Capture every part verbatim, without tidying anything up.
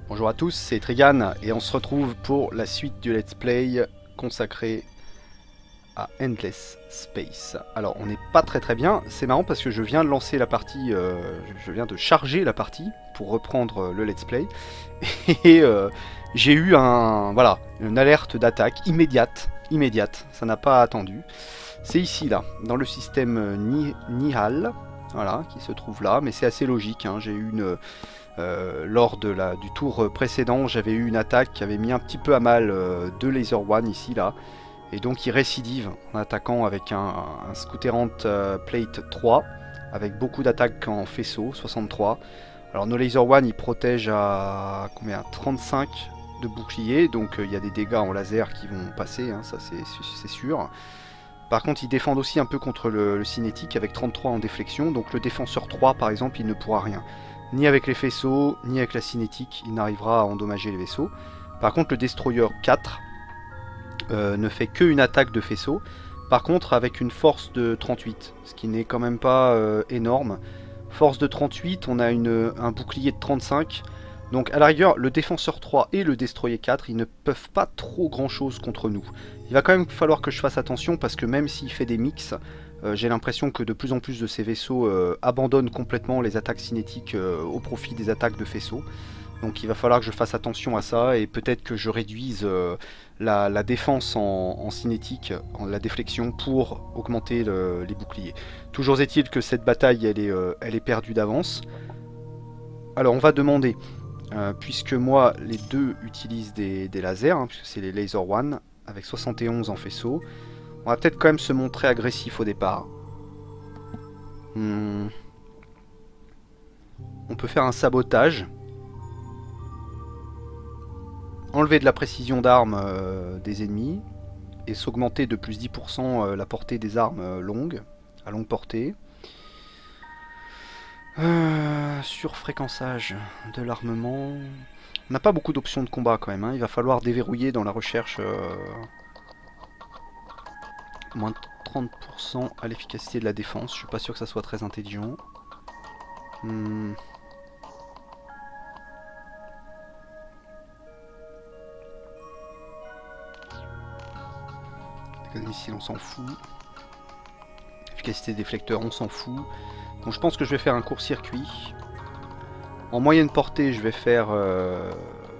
Bonjour à tous, c'est Trigan et on se retrouve pour la suite du let's play consacré à Endless Space. Alors on n'est pas très très bien, c'est marrant parce que je viens de lancer la partie, euh, je viens de charger la partie pour reprendre le let's play et euh, j'ai eu un, voilà, une alerte d'attaque immédiate, immédiate, ça n'a pas attendu. C'est ici là, dans le système Ni Nihal, voilà, qui se trouve là, mais c'est assez logique, hein. J'ai eu une... Euh, lors de la, du tour précédent, j'avais eu une attaque qui avait mis un petit peu à mal euh, deux Laser One ici, là. Et donc il récidive en attaquant avec un, un Scouterant euh, Plate trois, avec beaucoup d'attaques en faisceau, soixante-trois. Alors nos Laser One, ils protègent à combien, trente-cinq de bouclier, donc euh, il y a des dégâts en laser qui vont passer, hein, ça c'est sûr. Par contre, ils défendent aussi un peu contre le, le cinétique avec trente-trois en déflexion, donc le défenseur trois par exemple, il ne pourra rien. Ni avec les faisceaux, ni avec la cinétique, il n'arrivera à endommager les vaisseaux. Par contre, le Destroyer quatre euh, ne fait qu'une attaque de faisceau. Par contre, avec une force de trente-huit, ce qui n'est quand même pas euh, énorme. Force de trente-huit, on a une, un bouclier de trente-cinq. Donc à la rigueur, le Défenseur trois et le Destroyer quatre, ils ne peuvent pas trop grand chose contre nous. Il va quand même falloir que je fasse attention parce que même s'il fait des mix, Euh, j'ai l'impression que de plus en plus de ces vaisseaux euh, abandonnent complètement les attaques cinétiques euh, au profit des attaques de faisceaux. Donc il va falloir que je fasse attention à ça et peut-être que je réduise euh, la, la défense en, en cinétique, en la déflexion, pour augmenter le, les boucliers. Toujours est-il que cette bataille elle est, euh, elle est perdue d'avance. Alors on va demander, euh, puisque moi les deux utilisent des, des lasers, hein, puisque c'est les Laser One avec soixante et onze en faisceau. On va peut-être quand même se montrer agressif au départ. Hmm. On peut faire un sabotage. Enlever de la précision d'armes euh, des ennemis. Et s'augmenter de plus dix pour cent euh, la portée des armes euh, longues. À longue portée. Euh, surfréquençage de l'armement. On n'a pas beaucoup d'options de combat quand même, hein. Il va falloir déverrouiller dans la recherche... Euh... Moins de trente pour cent à l'efficacité de la défense. Je suis pas sûr que ça soit très intelligent. Hmm. Les missiles, on s'en fout. Efficacité des déflecteurs, on s'en fout. Donc je pense que je vais faire un court-circuit. En moyenne portée, je vais faire... Euh...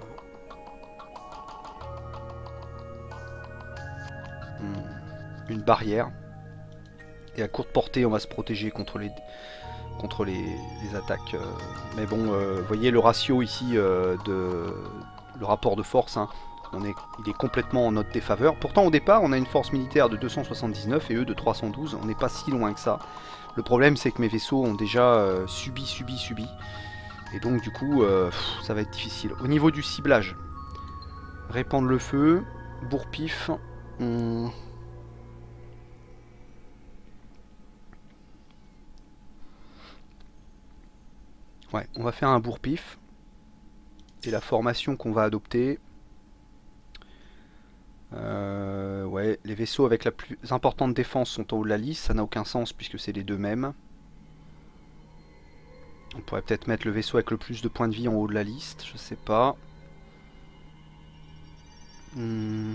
Hmm. une barrière. Et à courte portée, on va se protéger contre les, contre les, les attaques. Euh, mais bon, vous euh, voyez le ratio ici, euh, de, le rapport de force, hein, on est, il est complètement en notre défaveur. Pourtant, au départ, on a une force militaire de deux cent soixante-dix-neuf et eux de trois cent douze. On n'est pas si loin que ça. Le problème, c'est que mes vaisseaux ont déjà euh, subi, subi, subi. Et donc, du coup, euh, pff, ça va être difficile. Au niveau du ciblage, répandre le feu, bourre-pif. On... Ouais, on va faire un bourre-pif. Et la formation qu'on va adopter... Euh, ouais, les vaisseaux avec la plus importante défense sont en haut de la liste. Ça n'a aucun sens puisque c'est les deux mêmes. On pourrait peut-être mettre le vaisseau avec le plus de points de vie en haut de la liste. Je sais pas. Hmm.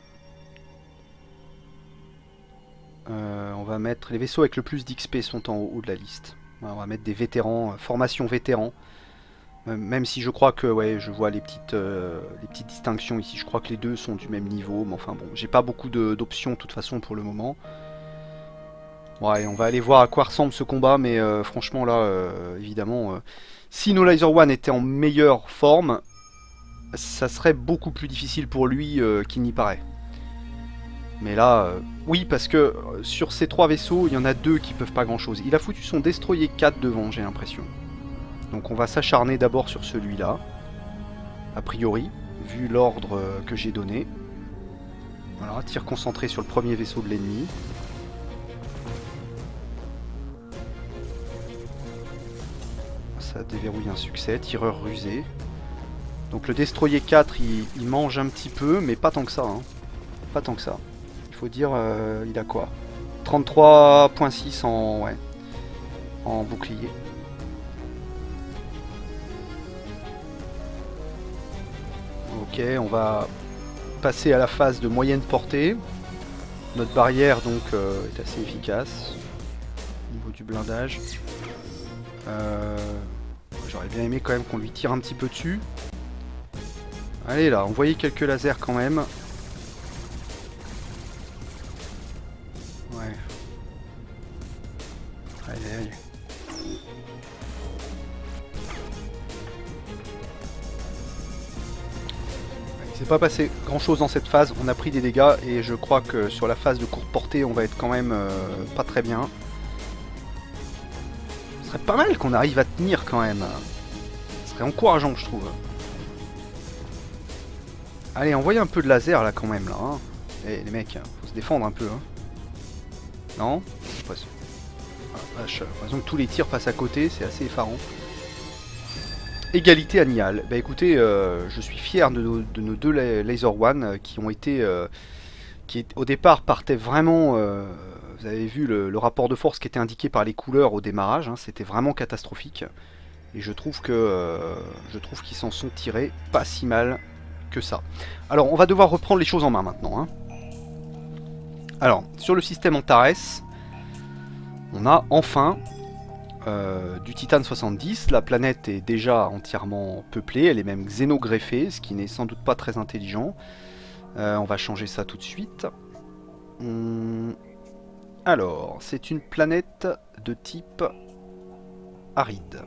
Euh, on va mettre... Les vaisseaux avec le plus d'X P sont en haut de la liste. On va mettre des vétérans, euh, formation vétérans. Euh, même si je crois que, ouais, je vois les petites, euh, les petites distinctions ici. Je crois que les deux sont du même niveau. Mais enfin bon, j'ai pas beaucoup d'options de toute façon pour le moment. Ouais, on va aller voir à quoi ressemble ce combat. Mais euh, franchement là, euh, évidemment, euh, si nos Laser One étaient en meilleure forme, ça serait beaucoup plus difficile pour lui euh, qu'il n'y paraît. Mais là, euh, oui, parce que euh, sur ces trois vaisseaux, il y en a deux qui peuvent pas grand chose. Il a foutu son Destroyer quatre devant, j'ai l'impression. Donc on va s'acharner d'abord sur celui-là. A priori, vu l'ordre euh, que j'ai donné. Voilà, tir concentré sur le premier vaisseau de l'ennemi. Ça déverrouille un succès, tireur rusé. Donc le Destroyer quatre, il, il mange un petit peu, mais pas tant que ça. Hein. Pas tant que ça. Faut dire, euh, il a quoi, trente-trois virgule six en, ouais, en bouclier. Ok, on va passer à la phase de moyenne portée. Notre barrière donc euh, est assez efficace au niveau du blindage. Euh, J'aurais bien aimé quand même qu'on lui tire un petit peu dessus. Allez là, envoyez quelques lasers quand même. Ouais. Allez, allez. Il s'est pas passé grand chose dans cette phase, on a pris des dégâts et je crois que sur la phase de courte portée on va être quand même euh, pas très bien. Ce serait pas mal qu'on arrive à tenir quand même. Ce serait encourageant je trouve. Allez, envoyez un peu de laser là quand même là. Hein. Eh les mecs, faut se défendre un peu. Hein. Non J'ai l'impression ah, j'ai l'impression que tous les tirs passent à côté, c'est assez effarant. Égalité à Nial. Bah écoutez, euh, je suis fier de nos, de nos deux Laser One euh, qui ont été... Euh, qui au départ partaient vraiment... Euh, vous avez vu le, le rapport de force qui était indiqué par les couleurs au démarrage, hein, c'était vraiment catastrophique. Et je trouve que euh, je trouve qu'ils s'en sont tirés pas si mal que ça. Alors on va devoir reprendre les choses en main maintenant. Hein. Alors, sur le système Antares, on a enfin... Euh, du Titane soixante-dix, la planète est déjà entièrement peuplée, elle est même xénogreffée, ce qui n'est sans doute pas très intelligent. Euh, on va changer ça tout de suite. Hum... Alors, c'est une planète de type aride.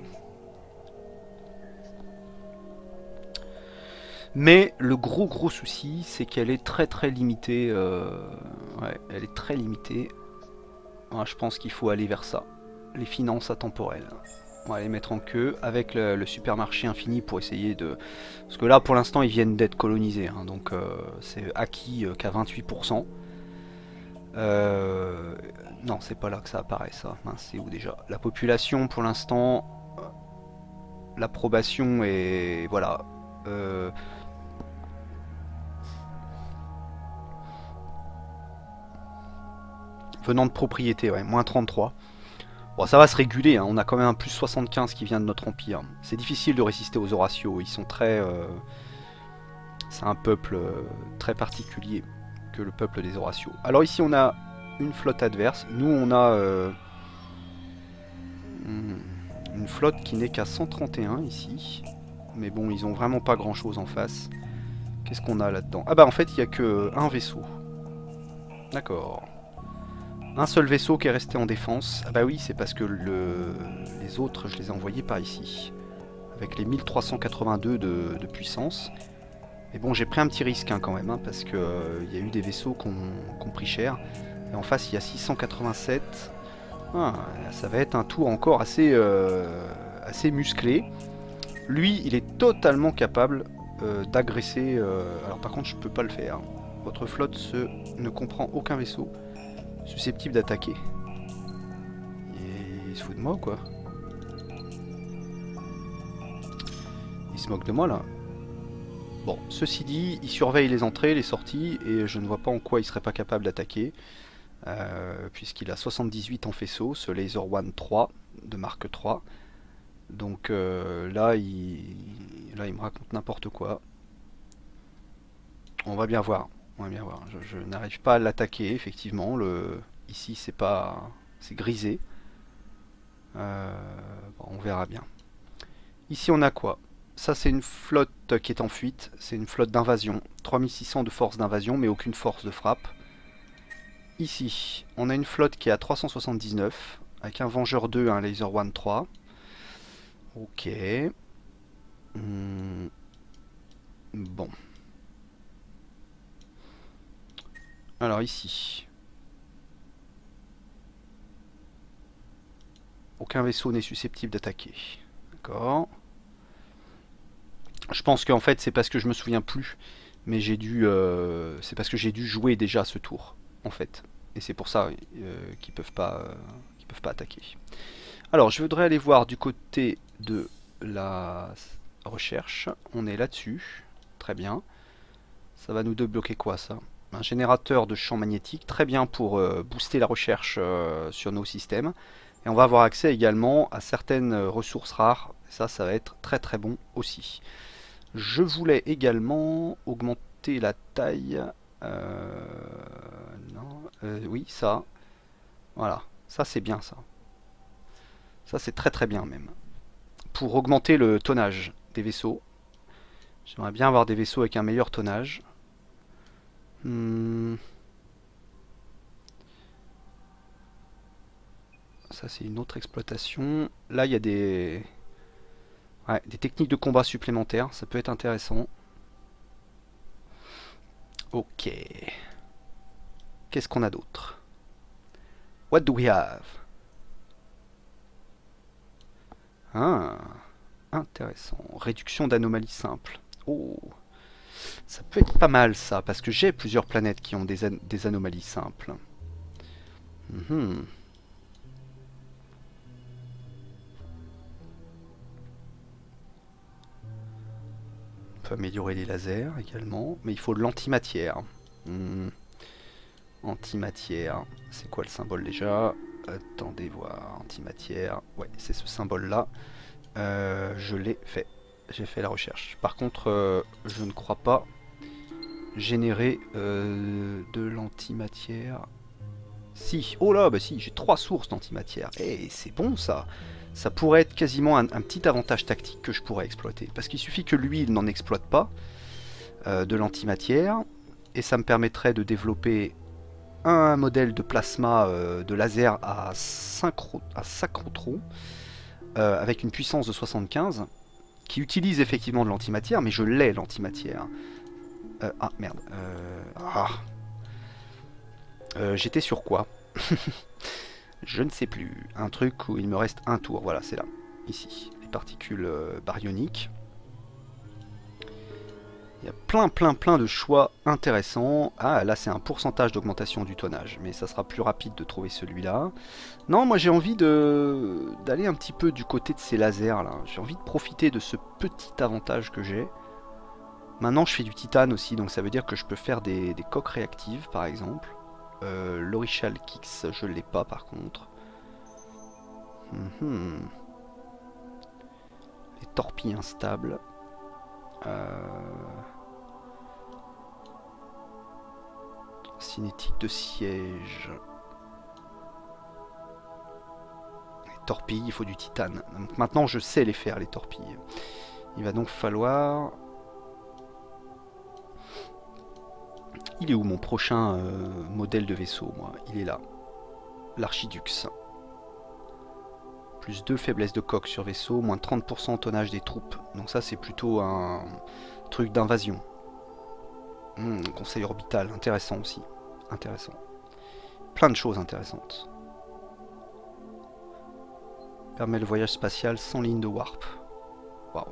Mais le gros gros souci, c'est qu'elle est très très limitée. Euh... Ouais, elle est très limitée. Ouais, je pense qu'il faut aller vers ça. Les finances atemporelles. On va les mettre en queue avec le, le supermarché infini pour essayer de... Parce que là pour l'instant ils viennent d'être colonisés, hein, donc euh, c'est acquis euh, qu'à vingt-huit pour cent. Euh... Non, c'est pas là que ça apparaît ça. C'est où déjà? La population pour l'instant, euh, l'approbation est... Voilà. Euh... Venant de propriété, ouais, moins trente-trois. Bon, ça va se réguler, hein. On a quand même un plus soixante-quinze qui vient de notre empire. C'est difficile de résister aux Horatios, ils sont très... Euh... C'est un peuple euh, très particulier que le peuple des Horatios. Alors ici on a une flotte adverse, nous on a euh... une flotte qui n'est qu'à cent trente et un ici. Mais bon, ils ont vraiment pas grand chose en face. Qu'est-ce qu'on a là-dedans? Ah bah en fait il n'y a que un vaisseau. D'accord. Un seul vaisseau qui est resté en défense. Ah bah oui, c'est parce que le... les autres, je les ai envoyés par ici. Avec les mille trois cent quatre-vingt-deux de, de puissance. Mais bon, j'ai pris un petit risque hein, quand même, hein, parce qu'il euh, y a eu des vaisseaux qui ont, qui ont pris cher. Et en face, il y a six cent quatre-vingt-sept. Ah, ça va être un tour encore assez, euh, assez musclé. Lui, il est totalement capable euh, d'agresser... Euh... Alors par contre, je peux pas le faire. Votre flotte se... ne comprend aucun vaisseau susceptible d'attaquer. Il se fout de moi ou quoi? Il se moque de moi là. Bon, ceci dit, il surveille les entrées, les sorties, et je ne vois pas en quoi il serait pas capable d'attaquer. Euh, Puisqu'il a soixante-dix-huit en faisceau, ce Laser One trois de marque trois. Donc euh, là, il... là, il me raconte n'importe quoi. On va bien voir. On va bien voir. Je, je n'arrive pas à l'attaquer, effectivement. Le... Ici, c'est pas... c'est grisé. Euh... Bon, on verra bien. Ici, on a quoi? Ça, c'est une flotte qui est en fuite. C'est une flotte d'invasion. trois mille six cents de force d'invasion, mais aucune force de frappe. Ici, on a une flotte qui est à trois cent soixante-dix-neuf, avec un Vengeur deux et un Laser One trois. Ok. Hum... Bon. Alors ici, aucun vaisseau n'est susceptible d'attaquer. D'accord. Je pense qu'en fait c'est parce que je me souviens plus, mais j'ai dû, euh, c'est parce que j'ai dû jouer déjà ce tour, en fait, et c'est pour ça euh, qu'ils peuvent pas, euh, qu'ils peuvent pas attaquer. Alors je voudrais aller voir du côté de la recherche. On est là-dessus, très bien. Ça va nous débloquer quoi ça? Un générateur de champ magnétique, très bien pour euh, booster la recherche euh, sur nos systèmes. Et on va avoir accès également à certaines ressources rares. Ça, ça va être très très bon aussi. Je voulais également augmenter la taille. Euh, non, euh, oui, ça. Voilà, ça c'est bien ça. Ça c'est très très bien même. Pour augmenter le tonnage des vaisseaux. J'aimerais bien avoir des vaisseaux avec un meilleur tonnage. Hmm. Ça c'est une autre exploitation. Là il y a des... Ouais, des techniques de combat supplémentaires, ça peut être intéressant. Ok. Qu'est-ce qu'on a d'autre? What do we have? Ah, intéressant. Réduction d'anomalies simples. Oh, ça peut être pas mal ça, parce que j'ai plusieurs planètes qui ont des, an des anomalies simples. Mm-hmm. On peut améliorer les lasers également, mais il faut de l'antimatière. Mm. Antimatière, c'est quoi le symbole déjà? Attendez voir, antimatière, ouais c'est ce symbole là. Euh, je l'ai fait, j'ai fait la recherche. Par contre, euh, je ne crois pas générer euh, de l'antimatière. Si, oh là, bah si, j'ai trois sources d'antimatière. Eh, c'est bon ça. Ça pourrait être quasiment un, un petit avantage tactique que je pourrais exploiter. Parce qu'il suffit que lui, il n'en exploite pas euh, de l'antimatière. Et ça me permettrait de développer un modèle de plasma euh, de laser à synchrotron euh, avec une puissance de soixante-quinze qui utilise effectivement de l'antimatière, mais je l'ai l'antimatière. Euh, ah merde. Euh, ah. Euh, J'étais sur quoi? Je ne sais plus. Un truc où il me reste un tour. Voilà, c'est là. Ici. Les particules euh, baryoniques. Il y a plein plein plein de choix intéressants. Ah là c'est un pourcentage d'augmentation du tonnage. Mais ça sera plus rapide de trouver celui-là. Non, moi j'ai envie de d'aller un petit peu du côté de ces lasers là. J'ai envie de profiter de ce petit avantage que j'ai. Maintenant je fais du titane aussi. Donc ça veut dire que je peux faire des, des coques réactives par exemple. Euh, L'Orichal Kix je l'ai pas par contre. Mm-hmm. Les torpilles instables. Euh... Cinétique de siège. Les torpilles, il faut du titane. Donc maintenant je sais les faire les torpilles. Il va donc falloir... Il est où mon prochain euh, modèle de vaisseau moi? Il est là. L'Archidux. Plus deux faiblesse de coque sur vaisseau, moins trente pour cent tonnage des troupes. Donc ça c'est plutôt un truc d'invasion. Mmh, conseil orbital, intéressant aussi. Intéressant. Plein de choses intéressantes. Permet le voyage spatial sans ligne de warp. Waouh.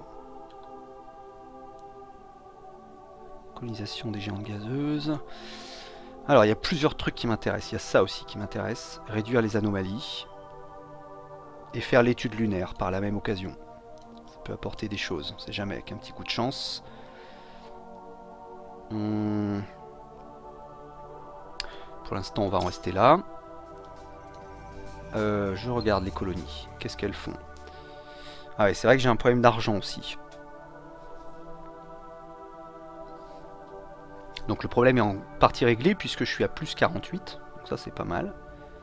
Colonisation des géantes gazeuses. Alors il y a plusieurs trucs qui m'intéressent. Il y a ça aussi qui m'intéresse. Réduire les anomalies. Et faire l'étude lunaire par la même occasion. Ça peut apporter des choses, on sait jamais, avec un petit coup de chance. Hum. Pour l'instant, on va en rester là. Euh, je regarde les colonies. Qu'est-ce qu'elles font? Ah ouais, c'est vrai que j'ai un problème d'argent aussi. Donc le problème est en partie réglé puisque je suis à plus quarante-huit. Donc ça, c'est pas mal.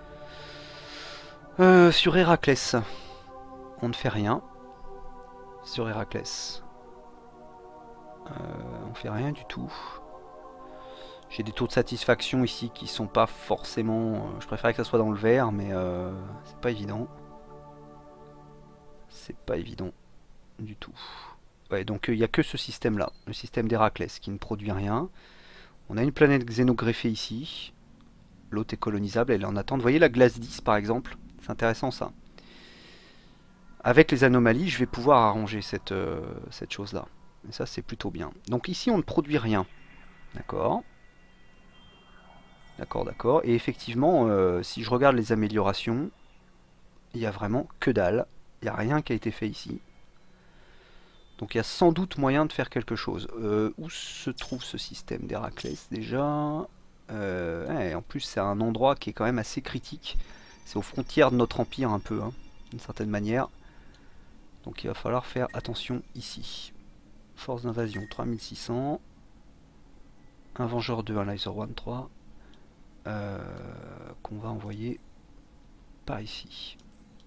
Euh, sur Héraclès, on ne fait rien. Sur Héraclès, euh, on fait rien du tout. J'ai des taux de satisfaction ici qui sont pas forcément... Je préférais que ça soit dans le vert, mais euh, c'est pas évident. C'est pas évident du tout. Ouais, donc il euh, n'y a que ce système-là, le système d'Héraclès, qui ne produit rien. On a une planète xénogreffée ici. L'autre est colonisable, elle est en attente. Vous voyez la glace dix par exemple? C'est intéressant ça. Avec les anomalies, je vais pouvoir arranger cette, euh, cette chose-là. Et ça, c'est plutôt bien. Donc ici, on ne produit rien. D'accord. D'accord, d'accord. Et effectivement, euh, si je regarde les améliorations, il n'y a vraiment que dalle. Il n'y a rien qui a été fait ici. Donc il y a sans doute moyen de faire quelque chose. Euh, où se trouve ce système d'Héraclès déjà? euh, ouais, En plus, c'est un endroit qui est quand même assez critique. C'est aux frontières de notre empire un peu, hein, d'une certaine manière. Donc il va falloir faire attention ici. Force d'invasion trois mille six cents. Un Vengeur deux, un Laser One trois. Euh, qu'on va envoyer par ici.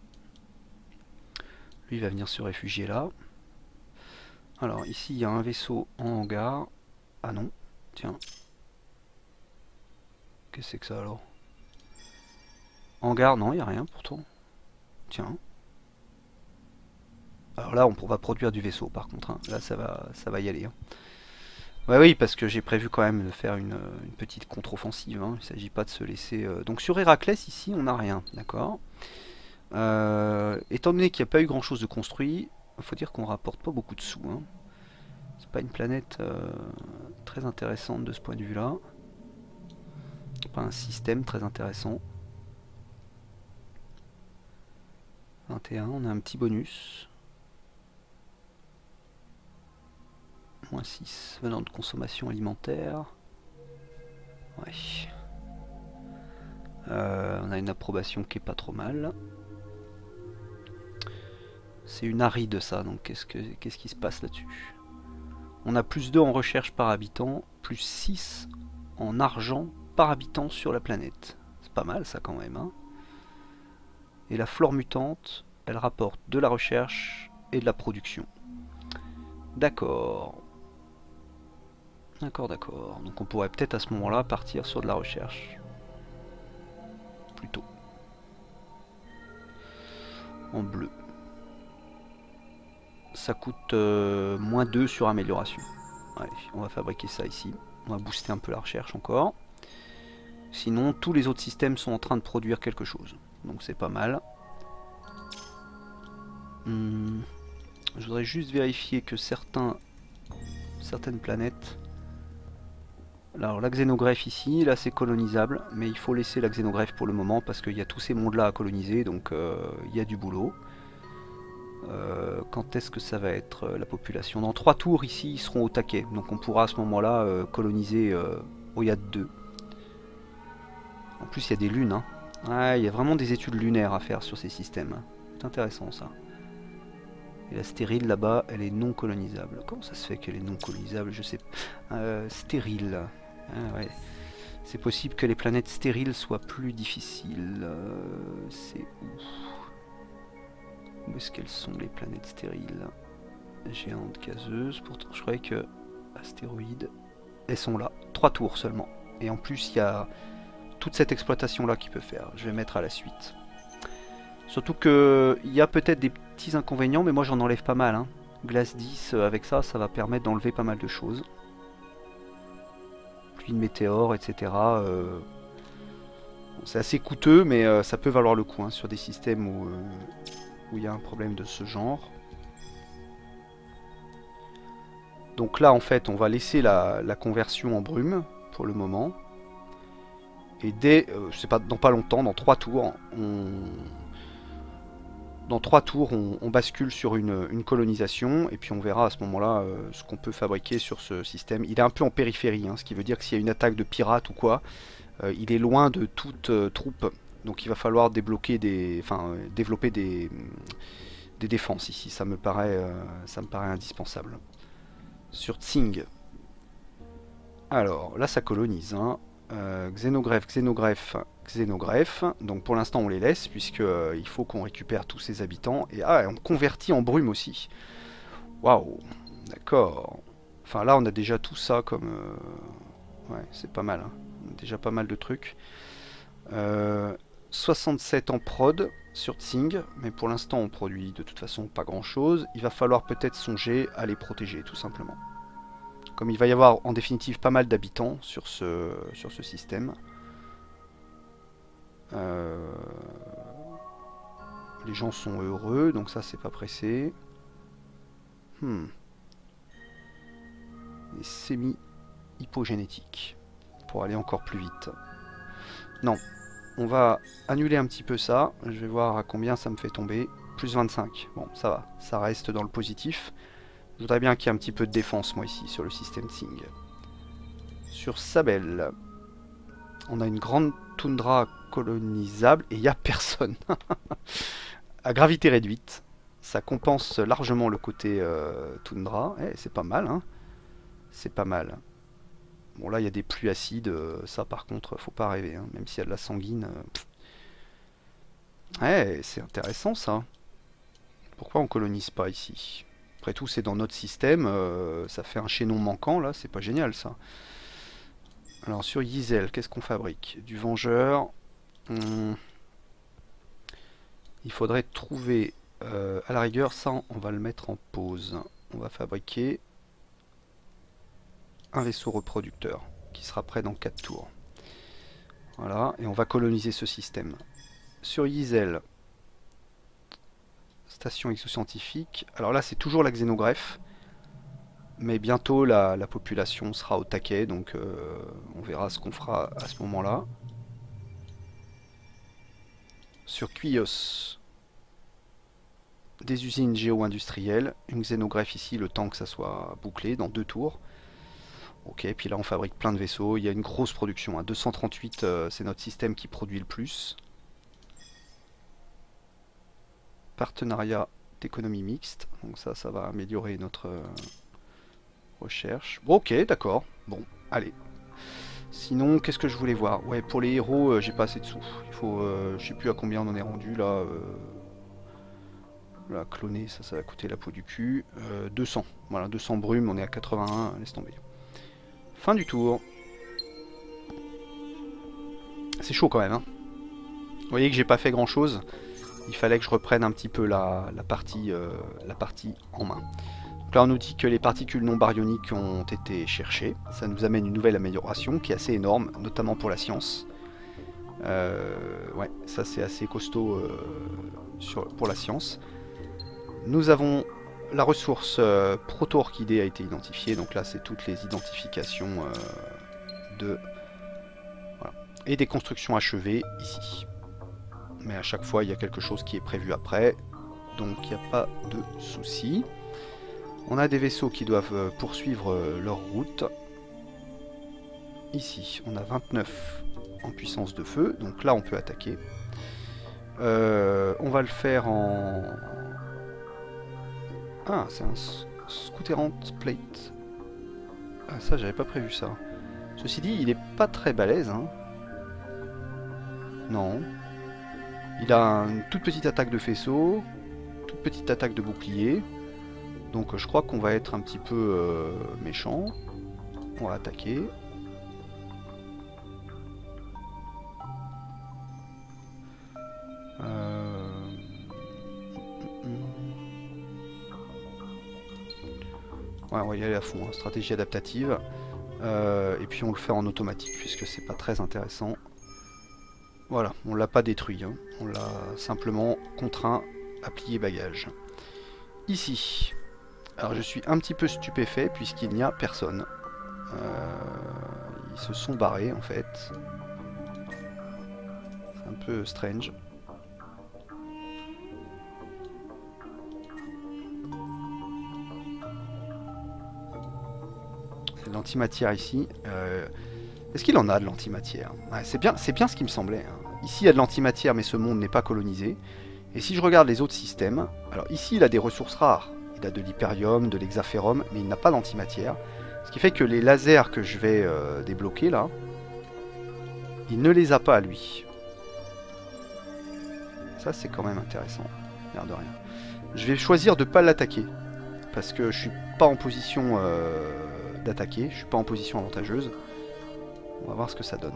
Lui il va venir se réfugier là. Alors ici il y a un vaisseau en hangar. Ah non, tiens. Qu'est-ce que c'est que ça alors? Hangar, non, il n'y a rien pourtant. Tiens. Alors là on va produire du vaisseau par contre, hein. Là ça va, ça va y aller. Hein. Ouais, oui, parce que j'ai prévu quand même de faire une, une petite contre-offensive. Hein. Il ne s'agit pas de se laisser... Euh... Donc sur Héraclès, ici, on n'a rien, d'accord. euh, Étant donné qu'il n'y a pas eu grand-chose de construit, il faut dire qu'on rapporte pas beaucoup de sous. Hein. C'est pas une planète euh, très intéressante de ce point de vue-là. Pas un système très intéressant. vingt et un, on a un petit bonus. moins six venant de consommation alimentaire. Ouais. Euh, on a une approbation qui est pas trop mal. C'est une aride ça, donc qu'est-ce que qu'est-ce qui se passe là-dessus? On a plus deux en recherche par habitant, plus six en argent par habitant sur la planète. C'est pas mal ça quand même. Hein. Et la flore mutante, elle rapporte de la recherche et de la production. D'accord. D'accord, d'accord. Donc on pourrait peut-être à ce moment-là partir sur de la recherche. Plutôt. En bleu. Ça coûte euh, moins deux sur amélioration. Allez, on va fabriquer ça ici. On va booster un peu la recherche encore. Sinon, tous les autres systèmes sont en train de produire quelque chose. Donc c'est pas mal. Hum, je voudrais juste vérifier que certains, certaines planètes... Alors la xénogreffe ici, là c'est colonisable, mais il faut laisser la xénogreffe pour le moment parce qu'il y a tous ces mondes là à coloniser, donc euh, il y a du boulot. Euh, quand est-ce que ça va être euh, la population? Dans trois tours ici ils seront au taquet, donc on pourra à ce moment là euh, coloniser euh, Oyad deux. En plus il y a des lunes, hein. Ah, il y a vraiment des études lunaires à faire sur ces systèmes. C'est intéressant ça. Et la stérile là-bas, elle est non colonisable. Comment ça se fait qu'elle est non colonisable? Je sais pas. Euh, stérile. Ah, ouais. C'est possible que les planètes stériles soient plus difficiles. Euh, c'est où? Où est-ce qu'elles sont les planètes stériles? Géantes gazeuses. Pourtant, je croyais que astéroïdes. Elles sont là. Trois tours seulement. Et en plus, il y a toute cette exploitation là qui peut faire. Je vais mettre à la suite. Surtout que il y a peut-être des petits inconvénients, mais moi j'en enlève pas mal. Hein. Glace dix, euh, avec ça, ça va permettre d'enlever pas mal de choses. Pluie de météores, et cetera. Euh... Bon, c'est assez coûteux, mais euh, ça peut valoir le coup hein, sur des systèmes où euh, où il y a un problème de ce genre. Donc là, en fait, on va laisser la, la conversion en brume pour le moment. Et dès, euh, je sais pas, dans pas longtemps, dans trois tours, on... Dans trois tours, on, on bascule sur une, une colonisation, et puis on verra à ce moment-là euh, ce qu'on peut fabriquer sur ce système. Il est un peu en périphérie, hein, ce qui veut dire que s'il y a une attaque de pirates ou quoi, euh, il est loin de toute euh, troupe. Donc il va falloir débloquer des, enfin, euh, développer des, des défenses ici. Ça me paraît, euh, ça me paraît indispensable. Sur Tsing. Alors, là ça colonise. Hein. Euh, xénogreffe, xénogreffe, xénogreffe. Donc pour l'instant on les laisse puisque euh, il faut qu'on récupère tous ces habitants. Et ah, on convertit en brume aussi. Waouh, d'accord. Enfin là on a déjà tout ça comme... Euh... Ouais, c'est pas mal. Hein. On a déjà pas mal de trucs. Euh, soixante-sept en prod sur Tsing. Mais pour l'instant on produit de toute façon pas grand chose. Il va falloir peut-être songer à les protéger tout simplement. Comme il va y avoir en définitive pas mal d'habitants sur ce, sur ce système. Euh, les gens sont heureux, donc ça c'est pas pressé. Hmm. Les semi-hypogénétiques. Pour aller encore plus vite. Non. On va annuler un petit peu ça. Je vais voir à combien ça me fait tomber. Plus vingt-cinq. Bon, ça va. Ça reste dans le positif. Je voudrais bien qu'il y ait un petit peu de défense, moi, ici, sur le système Tsing. Sur Sabel, on a une grande toundra colonisable et il n'y a personne. À gravité réduite, Ça compense largement le côté euh, toundra. Eh, c'est pas mal, hein. C'est pas mal. Bon, là, il y a des pluies acides. euh, ça, par contre, faut pas rêver, hein. Même s'il y a de la sanguine. euh, Eh, c'est intéressant, ça. Pourquoi on colonise pas ici? Après tout, c'est dans notre système. euh, ça fait un chaînon manquant, là. C'est pas génial, ça. Alors, sur Yizel, qu'est-ce qu'on fabrique? Du vengeur. Hum, Il faudrait trouver... euh, à la rigueur, ça, on va le mettre en pause. On va fabriquer un vaisseau reproducteur qui sera prêt dans quatre tours. Voilà, et on va coloniser ce système. Sur Yizel, station exoscientifique. Alors là, c'est toujours la xénogreffe, mais bientôt la, la population sera au taquet, donc euh, on verra ce qu'on fera à ce moment-là. Sur Cuios, des usines géo-industrielles, une xénogreffe ici, le temps que ça soit bouclé, dans deux tours. Ok, puis là on fabrique plein de vaisseaux, il y a une grosse production, hein. deux cent trente-huit, euh, c'est notre système qui produit le plus. Partenariat d'économie mixte, donc ça, ça va améliorer notre euh, recherche. Bon, ok, d'accord, bon, allez. Sinon, qu'est-ce que je voulais voir? Ouais, pour les héros, euh, j'ai pas assez de sous. Il faut, euh, je sais plus à combien on en est rendu là. Euh, là, cloner, ça, ça va coûter la peau du cul. Euh, deux cents, voilà, deux cents brumes, on est à quatre-vingt-un, laisse tomber. Fin du tour. C'est chaud quand même, hein. Vous voyez que j'ai pas fait grand chose. Il fallait que je reprenne un petit peu la, la, partie, euh, la partie en main. Donc là on nous dit que les particules non baryoniques ont été cherchées. Ça nous amène une nouvelle amélioration qui est assez énorme, notamment pour la science. Euh, ouais, ça c'est assez costaud euh, sur, pour la science. Nous avons la ressource euh, proto-orchidée a été identifiée. Donc là c'est toutes les identifications euh, de... Voilà. Et des constructions achevées ici. Mais à chaque fois il y a quelque chose qui est prévu après, donc il n'y a pas de souci. On a des vaisseaux qui doivent poursuivre leur route. Ici on a vingt-neuf en puissance de feu, donc là on peut attaquer. Euh, on va le faire en... Ah, c'est un Scouterant Plate. Ah, ça j'avais pas prévu ça. Ceci dit, il est pas très balèze, hein. Non. Il a une toute petite attaque de faisceau, toute petite attaque de bouclier. Donc je crois qu'on va être un petit peu euh, méchant. On va attaquer. Euh... Ouais, on va y aller à fond, hein. Stratégie adaptative. Euh, et puis on le fait en automatique puisque c'est pas très intéressant. Voilà, on l'a pas détruit, hein. On l'a simplement contraint à plier bagage. Ici, alors je suis un petit peu stupéfait puisqu'il n'y a personne. Euh, ils se sont barrés en fait. C'est un peu strange. C'est de l'antimatière ici. Euh, Est-ce qu'il en a de l'antimatière? Ouais, c'est bien, c'est bien ce qui me semblait, hein. Ici il y a de l'antimatière mais ce monde n'est pas colonisé. Et si je regarde les autres systèmes, alors ici il a des ressources rares. Il a de l'hyperium, de l'hexaférum, mais il n'a pas d'antimatière. Ce qui fait que les lasers que je vais euh, débloquer là, il ne les a pas lui. Ça c'est quand même intéressant, l'air de rien. Je vais choisir de ne pas l'attaquer, parce que je suis pas en position euh, d'attaquer, je suis pas en position avantageuse. On va voir ce que ça donne.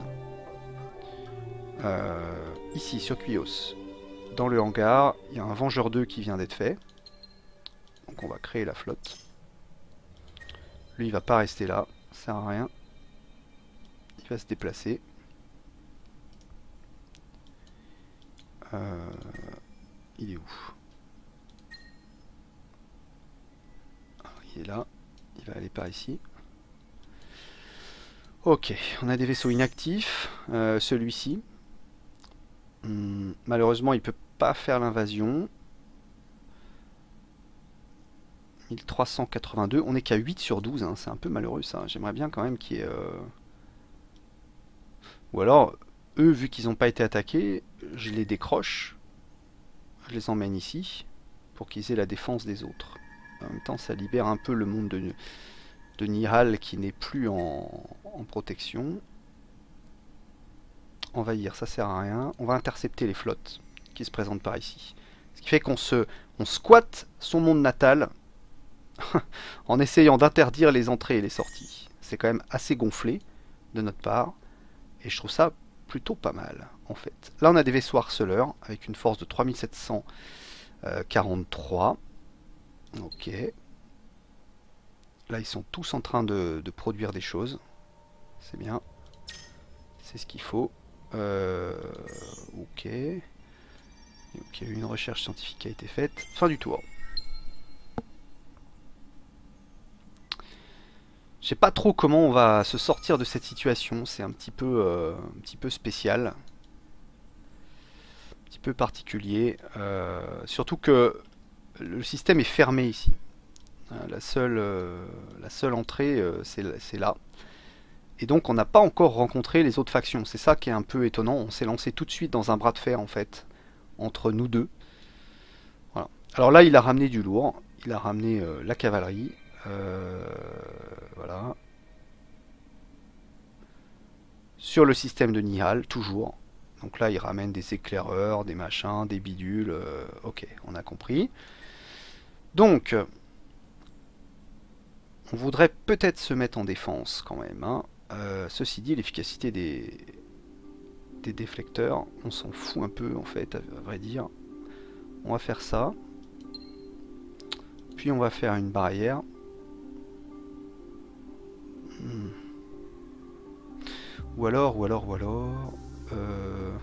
Euh, ici sur Cuios, dans le hangar, il y a un Vengeur deux qui vient d'être fait. Donc on va créer la flotte. Lui il va pas rester là, ça sert à rien. Il va se déplacer. Euh, il est où? Alors, il est là, il va aller par ici. Ok, on a des vaisseaux inactifs. Euh, Celui-ci. Hum, malheureusement, il peut pas faire l'invasion. mille trois cent quatre-vingt-deux. On n'est qu'à huit sur douze. Hein. C'est un peu malheureux ça. J'aimerais bien quand même qu'il y ait... Euh... Ou alors, eux, vu qu'ils n'ont pas été attaqués, je les décroche. Je les emmène ici. pour qu'ils aient la défense des autres. En même temps, ça libère un peu le monde de, de Nihal qui n'est plus en, en protection. Envahir, ça sert à rien. On va intercepter les flottes qui se présentent par ici. Ce qui fait qu'on se, on squatte son monde natal en essayant d'interdire les entrées et les sorties. C'est quand même assez gonflé de notre part. Et je trouve ça plutôt pas mal, en fait. Là, on a des vaisseaux harceleurs avec une force de trois mille sept cent quarante-trois. Ok. Là, ils sont tous en train de, de produire des choses. C'est bien. C'est ce qu'il faut. Euh, ok. Ok, une recherche scientifique a été faite. Fin du tour. Je sais pas trop comment on va se sortir de cette situation. C'est un petit peu, euh, un petit peu spécial. Un petit peu particulier. Euh, surtout que le système est fermé ici. La seule, euh, la seule entrée, euh, c'est là. Et donc on n'a pas encore rencontré les autres factions. C'est ça qui est un peu étonnant. On s'est lancé tout de suite dans un bras de fer en fait. Entre nous deux. Voilà. Alors là il a ramené du lourd. Il a ramené euh, la cavalerie. Euh, voilà. Sur le système de Nihal, toujours. Donc là il ramène des éclaireurs, des machins, des bidules. Euh, ok, on a compris. Donc on voudrait peut-être se mettre en défense quand même. Hein. Euh, ceci dit, l'efficacité des, des déflecteurs, on s'en fout un peu en fait, à, à vrai dire. On va faire ça. Puis on va faire une barrière. Hmm. Ou alors, ou alors, ou alors... Euh...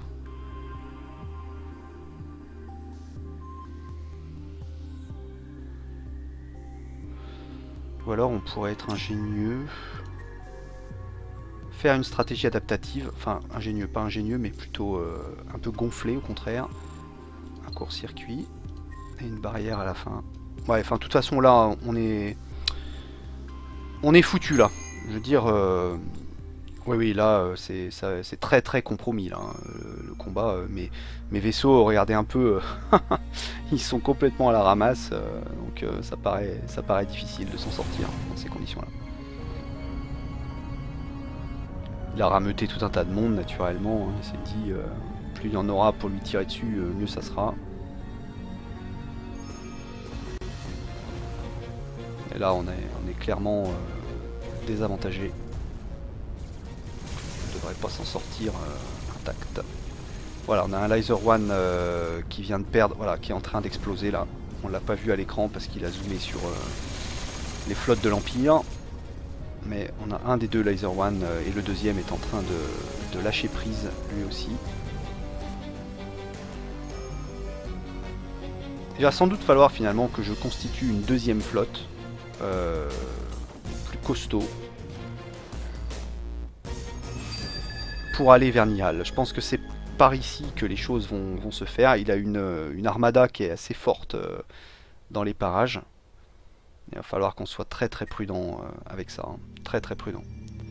Ou alors on pourrait être ingénieux. Faire une stratégie adaptative. Enfin, ingénieux, pas ingénieux, mais plutôt euh, un peu gonflé au contraire. Un court-circuit. Et une barrière à la fin. Ouais, enfin, de toute façon, là, on est... On est foutu, là. Je veux dire... Euh... Oui, oui, là, c'est très, très compromis, là, hein, le, le combat. Euh, mes, mes vaisseaux, regardez un peu... Euh... Ils sont complètement à la ramasse. Euh, donc, euh, ça, paraît, ça paraît difficile de s'en sortir dans ces conditions-là. Il a rameuté tout un tas de monde, naturellement. Hein, il s'est dit, euh, plus il y en aura pour lui tirer dessus, euh, mieux ça sera. Et là, on est, on est clairement euh, désavantagé. On ne devrait pas s'en sortir euh, intact. Voilà, on a un Laser One euh, qui vient de perdre, voilà, qui est en train d'exploser là. On l'a pas vu à l'écran parce qu'il a zoomé sur euh, les flottes de l'Empire. Mais on a un des deux Laser One euh, et le deuxième est en train de, de lâcher prise lui aussi. Il va sans doute falloir finalement que je constitue une deuxième flotte. Euh, plus costaud pour aller vers Nihal. Je pense que c'est par ici que les choses vont, vont se faire. Il a une, une armada qui est assez forte euh, dans les parages. Il va falloir qu'on soit très très prudent euh, avec ça. Hein. Très très prudent.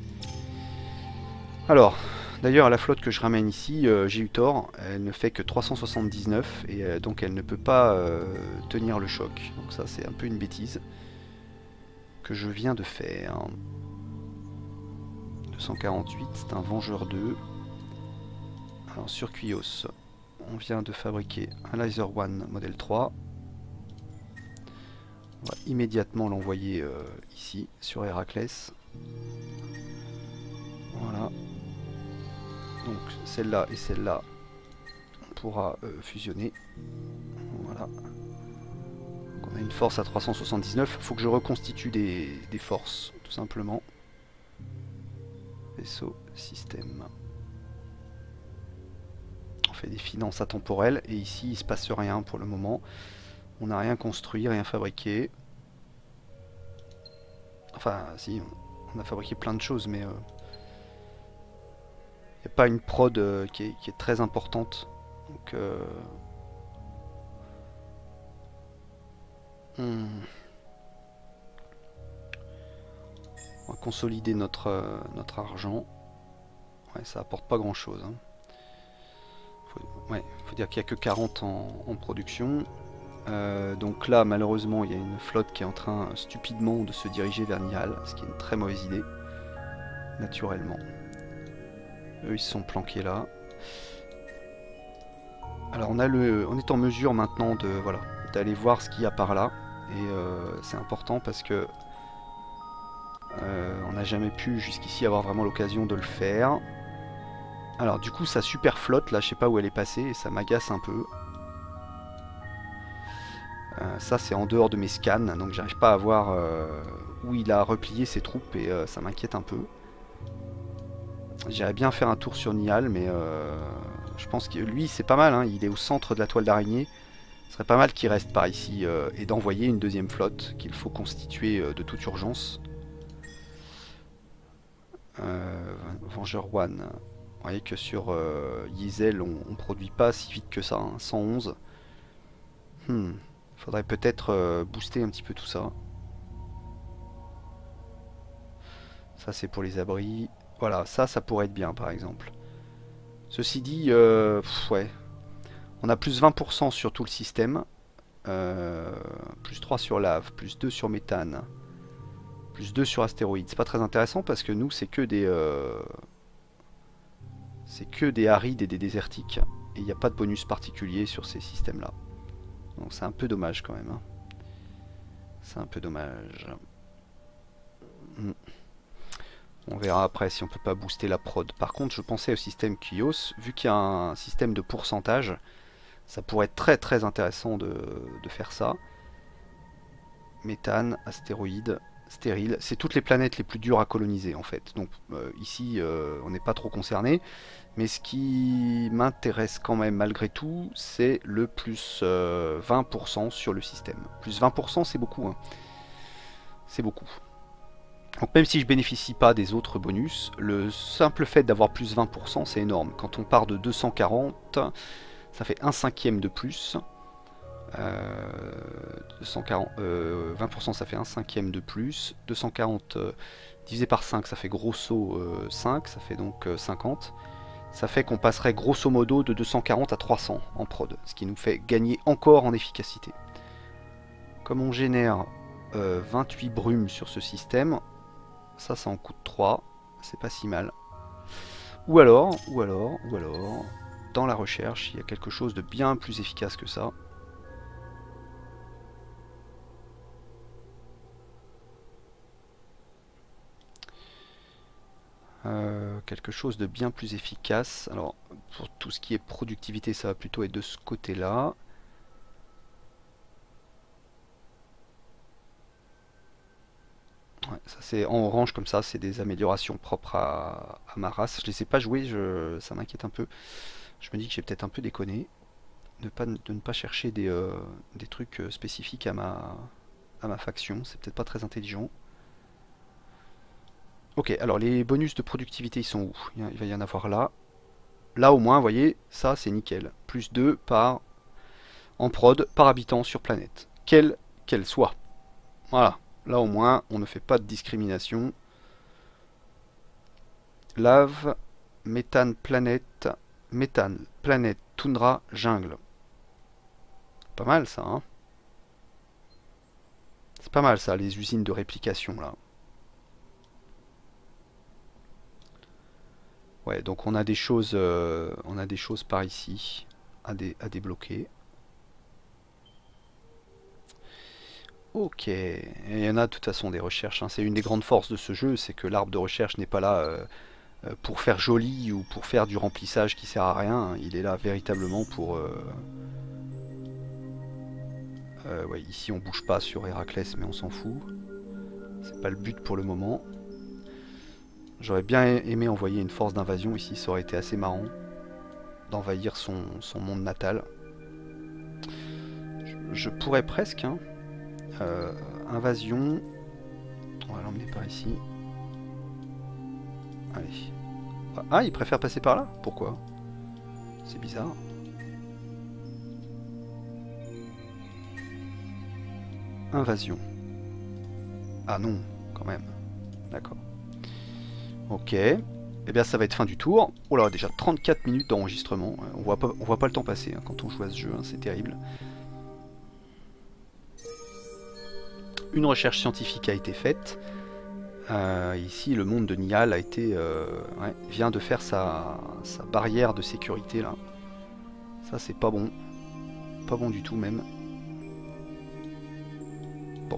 Alors, d'ailleurs la flotte que je ramène ici, euh, j'ai eu tort. Elle ne fait que trois cent soixante-dix-neuf et euh, donc elle ne peut pas euh, tenir le choc. Donc ça c'est un peu une bêtise que je viens de faire. deux cent quarante-huit, c'est un Vengeur deux. Alors sur Kuios, on vient de fabriquer un Laser One modèle trois. On va immédiatement l'envoyer euh, ici, sur Héraclès. Voilà. Donc celle-là et celle-là, on pourra euh, fusionner. Voilà. Donc, on a une force à trois cent soixante-dix-neuf. Il faut que je reconstitue des, des forces, tout simplement. Vaisseau, système. On fait des finances atemporelles. Et ici, il ne se passe rien pour le moment. On n'a rien construit, rien fabriqué. Enfin, si, on a fabriqué plein de choses, mais... il euh, n'y a pas une prod euh, qui, est, qui est très importante. Donc... Euh, hmm. On va consolider notre, euh, notre argent. Ouais, ça apporte pas grand chose. Hein. Faut, ouais, faut dire qu'il n'y a que quarante en, en production. Euh, donc là, malheureusement, il y a une flotte qui est en train stupidement de se diriger vers Nihal, ce qui est une très mauvaise idée, naturellement. Eux, ils se sont planqués là. Alors, on, a le, on est en mesure maintenant de voilà, d'aller voir ce qu'il y a par là. Et euh, c'est important parce que euh, on n'a jamais pu jusqu'ici avoir vraiment l'occasion de le faire. Alors, du coup, sa super flotte, là, je sais pas où elle est passée, et ça m'agace un peu. Euh, ça c'est en dehors de mes scans, donc j'arrive pas à voir euh, où il a replié ses troupes et euh, ça m'inquiète un peu. J'irais bien faire un tour sur Nihal, mais euh, je pense que lui c'est pas mal, hein, il est au centre de la toile d'araignée. Ce serait pas mal qu'il reste par ici euh, et d'envoyer une deuxième flotte qu'il faut constituer euh, de toute urgence. Euh, Vengeur One. Vous voyez que sur euh, Yezel on, on produit pas si vite que ça, hein, cent onze. Hmm. Faudrait peut-être euh, booster un petit peu tout ça. Ça c'est pour les abris. Voilà, ça, ça pourrait être bien par exemple. Ceci dit, euh, pff, ouais. On a plus vingt pour cent sur tout le système. Euh, plus trois sur lave, plus deux sur méthane. Plus deux sur astéroïdes. C'est pas très intéressant parce que nous c'est que des... Euh, c'est que des arides et des désertiques. Et il n'y a pas de bonus particulier sur ces systèmes là. Donc c'est un peu dommage quand même. Hein. C'est un peu dommage. Hmm. On verra après si on peut pas booster la prod. Par contre, je pensais au système Kios. Vu qu'il y a un système de pourcentage, ça pourrait être très très intéressant de, de faire ça. Méthane, astéroïdes, stérile. C'est toutes les planètes les plus dures à coloniser en fait. Donc euh, ici, euh, on n'est pas trop concerné. Mais ce qui m'intéresse quand même malgré tout, c'est le plus euh, vingt pour cent sur le système. Plus vingt pour cent, c'est beaucoup. Hein. C'est beaucoup. Donc même si je bénéficie pas des autres bonus, le simple fait d'avoir plus vingt pour cent, c'est énorme. Quand on part de deux cent quarante, ça fait un cinquième de plus. Euh, deux cent quarante, euh, vingt pour cent ça fait un cinquième de plus. deux cent quarante euh, divisé par cinq, ça fait grosso euh, cinq, ça fait donc euh, cinquante. Ça fait qu'on passerait grosso modo de deux cent quarante à trois cents en prod, ce qui nous fait gagner encore en efficacité. Comme on génère euh, vingt-huit brumes sur ce système, ça, ça en coûte trois, c'est pas si mal. Ou alors, ou alors, ou alors, dans la recherche, il y a quelque chose de bien plus efficace que ça. Euh, quelque chose de bien plus efficace. Alors, pour tout ce qui est productivité, ça va plutôt être de ce côté-là. Ouais, ça c'est en orange comme ça, c'est des améliorations propres à, à ma race. Je les ai pas jouées, je, ça m'inquiète un peu. Je me dis que j'ai peut-être un peu déconné de, pas, de ne pas chercher des, euh, des trucs spécifiques à ma, à ma faction. C'est peut-être pas très intelligent. Ok, alors les bonus de productivité ils sont où? Il va y en avoir là. Là au moins, vous voyez, ça c'est nickel. Plus deux par en prod par habitant sur planète. Quelle qu'elle soit. Voilà. Là au moins, on ne fait pas de discrimination. Lave, méthane, planète, méthane, planète, toundra, jungle. Pas mal ça, hein. C'est pas mal ça, les usines de réplication là. Ouais, donc on a des choses, euh, on a des choses par ici à, dé à débloquer. Ok, et il y en a de toute façon des recherches, hein. C'est une des grandes forces de ce jeu, c'est que l'arbre de recherche n'est pas là euh, euh, pour faire joli ou pour faire du remplissage qui sert à rien, hein. Il est là véritablement pour... Euh... Euh, ouais, ici on bouge pas sur Héraclès mais on s'en fout. C'est pas le but pour le moment. J'aurais bien aimé envoyer une force d'invasion ici, ça aurait été assez marrant d'envahir son, son monde natal. Je, je pourrais presque, hein. Euh, invasion. On va l'emmener par ici. Allez. Ah, il préfère passer par là? Pourquoi? C'est bizarre. Invasion. Ah non, quand même. D'accord. Ok. Eh bien, ça va être fin du tour. Oh là, déjà trente-quatre minutes d'enregistrement. On voit pas, on voit pas le temps passer hein, quand on joue à ce jeu, hein, c'est terrible. une recherche scientifique a été faite. Euh, ici, le monde de Nihal a été, euh, ouais, vient de faire sa, sa barrière de sécurité là. Ça, c'est pas bon. Pas bon du tout même. Bon.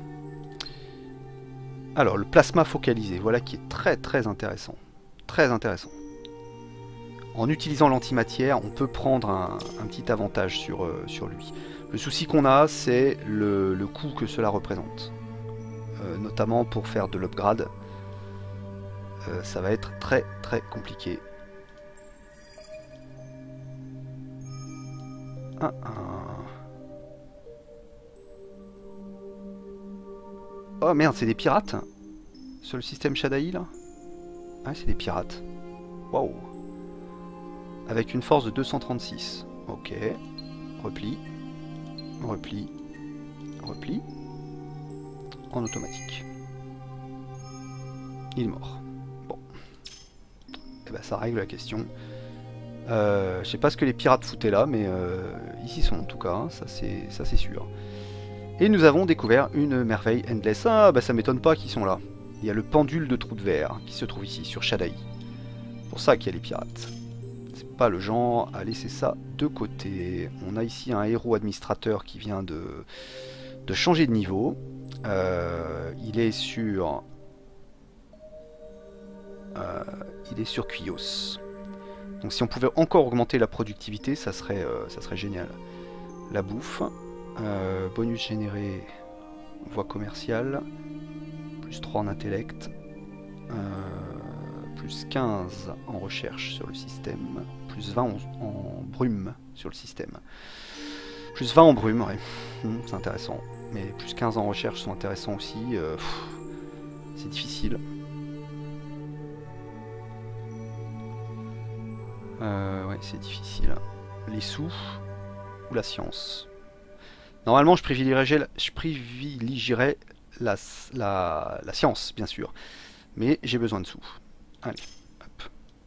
Alors, le plasma focalisé, voilà qui est très très intéressant. Très intéressant. En utilisant l'antimatière, on peut prendre un, un petit avantage sur, euh, sur lui. Le souci qu'on a, c'est le, le coût que cela représente. Euh, notamment pour faire de l'upgrade. Euh, ça va être très très compliqué. Ah, ah. Oh merde, c'est des pirates sur le système Shadai là. Ah, c'est des pirates. Waouh. Avec une force de deux cent trente-six. Ok. Repli. Repli. Repli. En automatique. Il est mort. Bon. Et ben ça règle la question. Euh, je sais pas ce que les pirates foutaient là, mais euh, ici sont en tout cas, hein, ça c'est ça c'est sûr. Et nous avons découvert une merveille Endless. Ah bah ça m'étonne pas qu'ils sont là. Il y a le pendule de trou de verre qui se trouve ici, sur Shadai. C'est pour ça qu'il y a les pirates. C'est pas le genre à laisser ça de côté. On a ici un héros administrateur qui vient de, de changer de niveau. Euh, il est sur... Euh, il est sur Kuyos. Donc si on pouvait encore augmenter la productivité, ça serait, euh, ça serait génial. La bouffe. Euh, bonus généré, voie commerciale. Plus trois en intellect. Euh, plus quinze en recherche sur le système. Plus vingt en, en brume sur le système. Plus vingt en brume, ouais. Hum, c'est intéressant. Mais plus quinze en recherche sont intéressants aussi. Euh, c'est difficile. Euh, ouais, c'est difficile. Les sous ou la science. Normalement, je privilégierais la, je privilégierais la, la, la science, bien sûr. Mais j'ai besoin de sous. Allez, hop.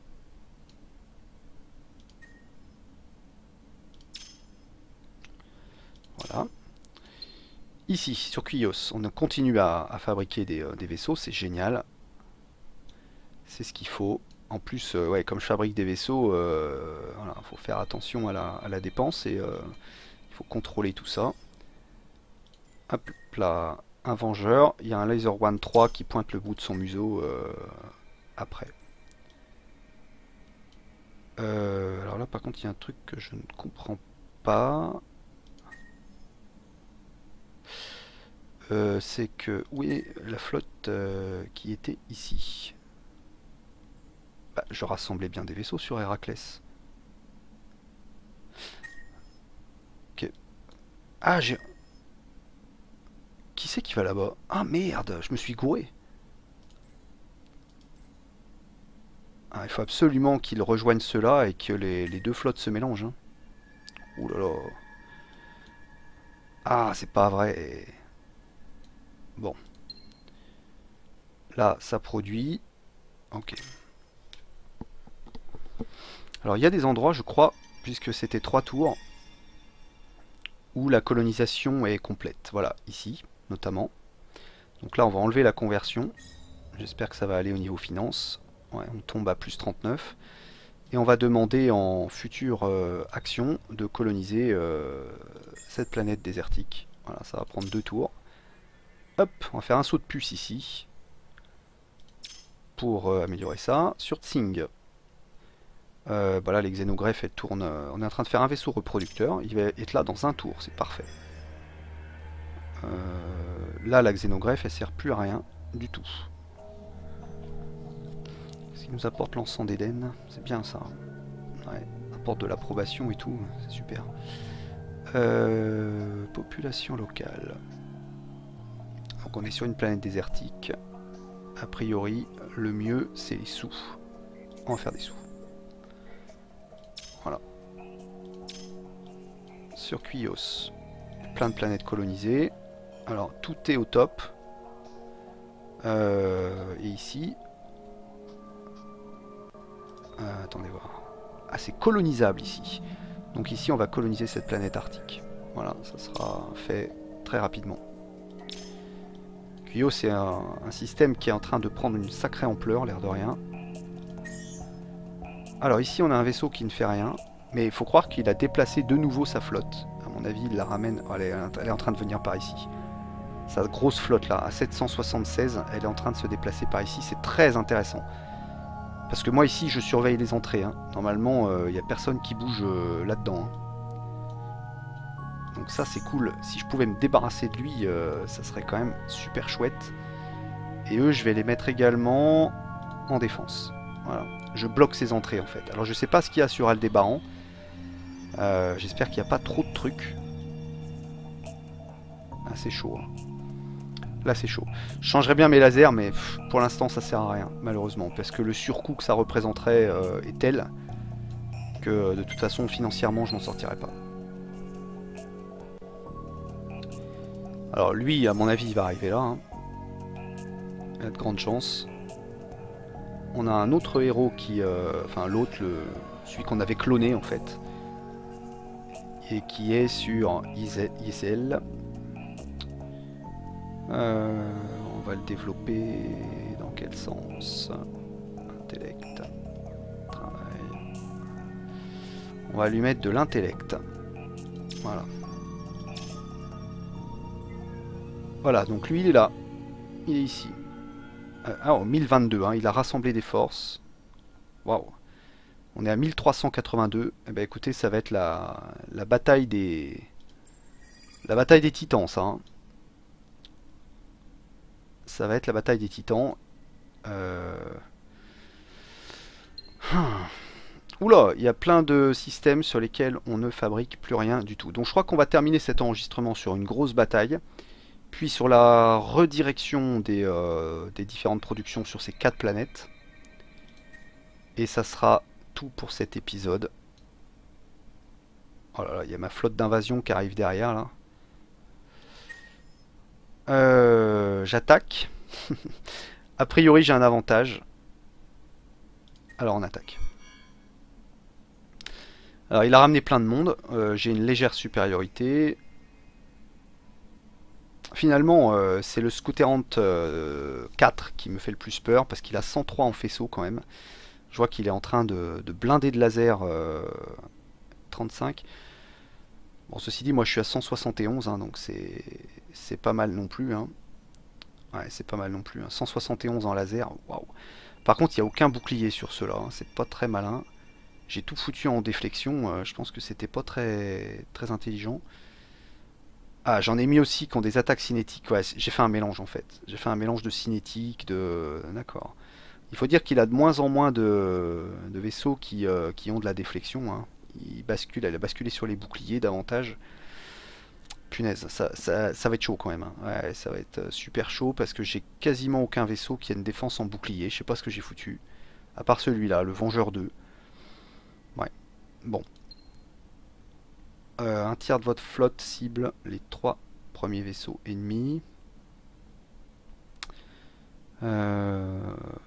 Voilà. Ici, sur Kuyos, on continue à, à fabriquer des, euh, des vaisseaux, c'est génial. C'est ce qu'il faut. En plus, euh, ouais, comme je fabrique des vaisseaux, euh, voilà, faut faire attention à la, à la dépense et euh, il faut contrôler tout ça. Hop là, un vengeur. Il y a un Laser One trois qui pointe le bout de son museau euh, après. Euh, alors là, par contre, il y a un truc que je ne comprends pas. Euh, c'est que où est la flotte euh, qui était ici? Bah, je rassemblais bien des vaisseaux sur Héraclès. Ok. Ah, j'ai... Qui c'est qui va là-bas? Ah merde, je me suis gouré. Ah, il faut absolument qu'ils rejoignent ceux-là et que les, les deux flottes se mélangent. Hein. Ouh là là. Ah, c'est pas vrai. Bon. Là, ça produit. Ok. Alors, il y a des endroits, je crois, puisque c'était trois tours, où la colonisation est complète. Voilà, ici, notamment. Donc là, on va enlever la conversion. J'espère que ça va aller au niveau finance. Ouais, on tombe à plus trente-neuf. Et on va demander en future euh, action de coloniser euh, cette planète désertique. Voilà, ça va prendre deux tours. Hop, on va faire un saut de puce ici. Pour euh, améliorer ça. Sur Tsing. Euh, bah là, les xénogreffes, elles tournent. Euh, on est en train de faire un vaisseau reproducteur. Il va être là dans un tour, c'est parfait. Euh, là, la xénogreffe, elle sert plus à rien du tout. Ce qui nous apporte l'encens d'Éden, c'est bien ça. Ouais, apporte de l'approbation et tout, c'est super. Euh, population locale. Donc on est sur une planète désertique. A priori, le mieux, c'est les sous. On va faire des sous. Voilà. Sur Kuyos, plein de planètes colonisées. Alors, tout est au top. Euh, et ici... Euh, attendez voir. Ah, c'est colonisable ici. Donc ici, on va coloniser cette planète arctique. Voilà, ça sera fait très rapidement. Cuyo, c'est un, un système qui est en train de prendre une sacrée ampleur, l'air de rien. Alors ici, on a un vaisseau qui ne fait rien. Mais il faut croire qu'il a déplacé de nouveau sa flotte. À mon avis, il la ramène... Oh, elle, est, elle est en train de venir par ici. Sa grosse flotte là, à sept cent soixante-seize, elle est en train de se déplacer par ici. C'est très intéressant. Parce que moi ici, je surveille les entrées. Hein. Normalement, il euh, n'y a personne qui bouge euh, là-dedans. Hein. Donc ça, c'est cool. Si je pouvais me débarrasser de lui, euh, ça serait quand même super chouette. Et eux, je vais les mettre également en défense. Voilà. Je bloque ses entrées en fait. Alors je sais pas ce qu'il y a sur Aldébaran. Euh, J'espère qu'il n'y a pas trop de trucs. Ah, c'est chaud. Hein. Là, c'est chaud. Je changerais bien mes lasers, mais pff, pour l'instant, ça sert à rien, malheureusement. Parce que le surcoût que ça représenterait euh, est tel que, de toute façon, financièrement, je m'en sortirais pas. Alors, lui, à mon avis, il va arriver là. Hein. Il a de grandes chances. On a un autre héros qui... Euh, enfin, l'autre, le, celui qu'on avait cloné, en fait. Et qui est sur Isel. Euh, on va le développer dans quel sens? Intellect. Travail. On va lui mettre de l'intellect. Voilà. Voilà, donc lui il est là. Il est ici. Euh, alors, mille vingt-deux, hein, il a rassemblé des forces. Waouh. On est à mille trois cent quatre-vingt-deux. Eh ben écoutez, ça va être la, la bataille des... La bataille des titans, ça. Hein. Ça va être la bataille des titans. Euh... Oula, il y a plein de systèmes sur lesquels on ne fabrique plus rien du tout. Donc je crois qu'on va terminer cet enregistrement sur une grosse bataille. Puis sur la redirection des, euh, des différentes productions sur ces quatre planètes. Et ça sera tout pour cet épisode. Oh là là, il y a ma flotte d'invasion qui arrive derrière là. Euh, J'attaque. A priori j'ai un avantage. Alors on attaque. Alors il a ramené plein de monde. Euh, j'ai une légère supériorité. Finalement euh, c'est le Scouterant euh, quatre qui me fait le plus peur parce qu'il a cent trois en faisceau quand même. Je vois qu'il est en train de, de blinder de laser euh, trente-cinq. Bon, ceci dit, moi je suis à cent soixante et onze, hein, donc c'est pas mal non plus. Hein. Ouais, c'est pas mal non plus. Hein. cent soixante et onze en laser, waouh. Par contre, il n'y a aucun bouclier sur ceux-là, hein, c'est pas très malin. J'ai tout foutu en déflexion, euh, je pense que c'était pas très, très intelligent. Ah, j'en ai mis aussi qui ont des attaques cinétiques. Ouais, j'ai fait un mélange en fait. J'ai fait un mélange de cinétique, de... D'accord. Il faut dire qu'il a de moins en moins de, de vaisseaux qui, euh, qui ont de la déflexion. Hein. Il bascule, elle a basculé sur les boucliers davantage. Punaise, ça, ça, ça va être chaud quand même. Hein. Ouais, ça va être super chaud parce que j'ai quasiment aucun vaisseau qui a une défense en bouclier. Je sais pas ce que j'ai foutu. À part celui-là, le Vengeur deux. Ouais, bon. Euh, un tiers de votre flotte cible les trois premiers vaisseaux ennemis. Euh...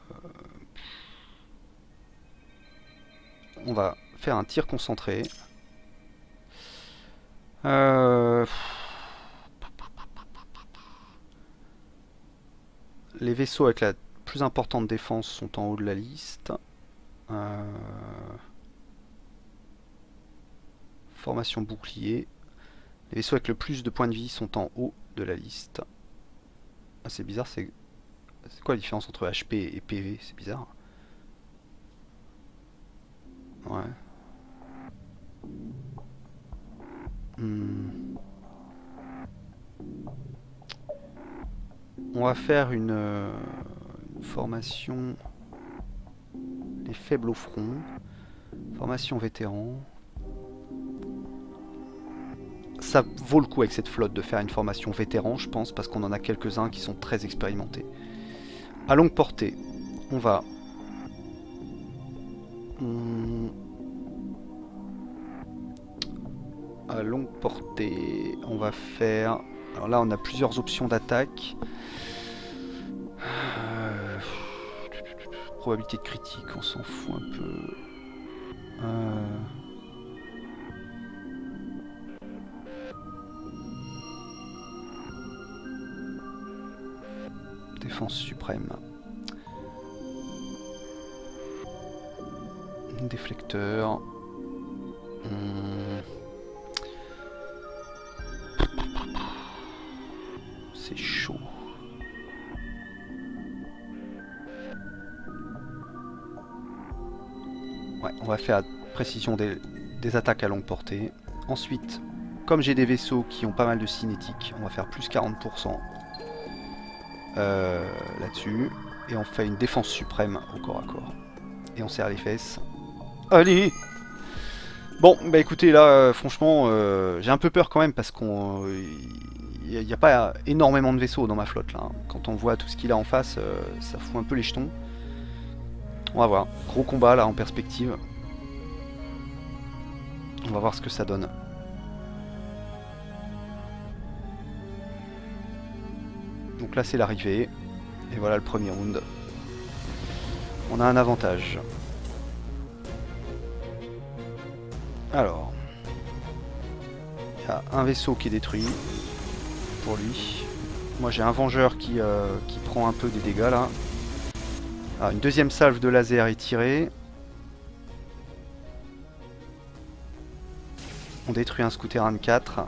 On va faire un tir concentré. Euh... Les vaisseaux avec la plus importante défense sont en haut de la liste. Euh... Formation bouclier. Les vaisseaux avec le plus de points de vie sont en haut de la liste. Ah, c'est bizarre, c'est... C'est quoi la différence entre H P et P V? C'est bizarre. Ouais. Hmm. On va faire une, euh, une formation... Les faibles au front. Formation vétéran. Ça vaut le coup avec cette flotte de faire une formation vétéran, je pense, parce qu'on en a quelques-uns qui sont très expérimentés. À longue portée, on va... Hum... À longue portée, on va faire... Alors là, on a plusieurs options d'attaque. Euh... Probabilité de critique, on s'en fout un peu. Euh... défense suprême. Déflecteur. Hum. C'est chaud. Ouais, on va faire précision des, des attaques à longue portée. Ensuite, comme j'ai des vaisseaux qui ont pas mal de cinétique, on va faire plus quarante pour cent euh, là-dessus. Et on fait une défense suprême au corps à corps. Et on serre les fesses. Allez! Bon, bah écoutez, là, euh, franchement, euh, j'ai un peu peur quand même parce qu'on... Il euh, n'y a, a pas énormément de vaisseaux dans ma flotte, là. Hein. Quand on voit tout ce qu'il a en face, euh, ça fout un peu les jetons. On va voir. Gros combat, là, en perspective. On va voir ce que ça donne. Donc là, c'est l'arrivée. Et voilà le premier round. On a un avantage. Alors, il y a un vaisseau qui est détruit pour lui. Moi j'ai un vengeur qui, euh, qui prend un peu des dégâts là. Alors, une deuxième salve de laser est tirée. On détruit un Scooterran quatre.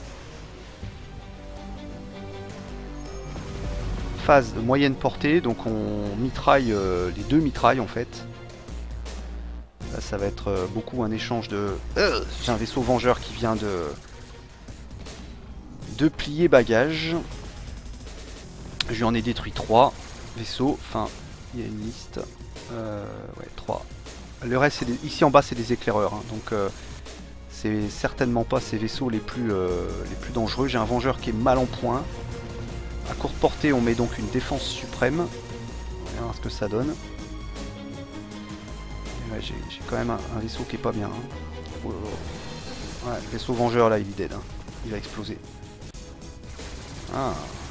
Phase de moyenne portée, donc on mitraille euh, les deux mitrailles en fait. Là, ça va être euh, beaucoup un échange de... Euh, j'ai un vaisseau vengeur qui vient de... de plier bagage. Je lui en ai détruit trois vaisseaux. Enfin, il y a une liste. Euh, ouais, trois. Le reste, c'est des... ici en bas, c'est des éclaireurs. Hein, donc, euh, c'est certainement pas ces vaisseaux les plus, euh, les plus dangereux. J'ai un vengeur qui est mal en point. À courte portée, on met donc une défense suprême. On va voir ce que ça donne. Ouais, j'ai quand même un, un vaisseau qui est pas bien. Hein. Oh, oh. Ouais, le vaisseau vengeur là, il est dead. Hein. Il va exploser. Ah,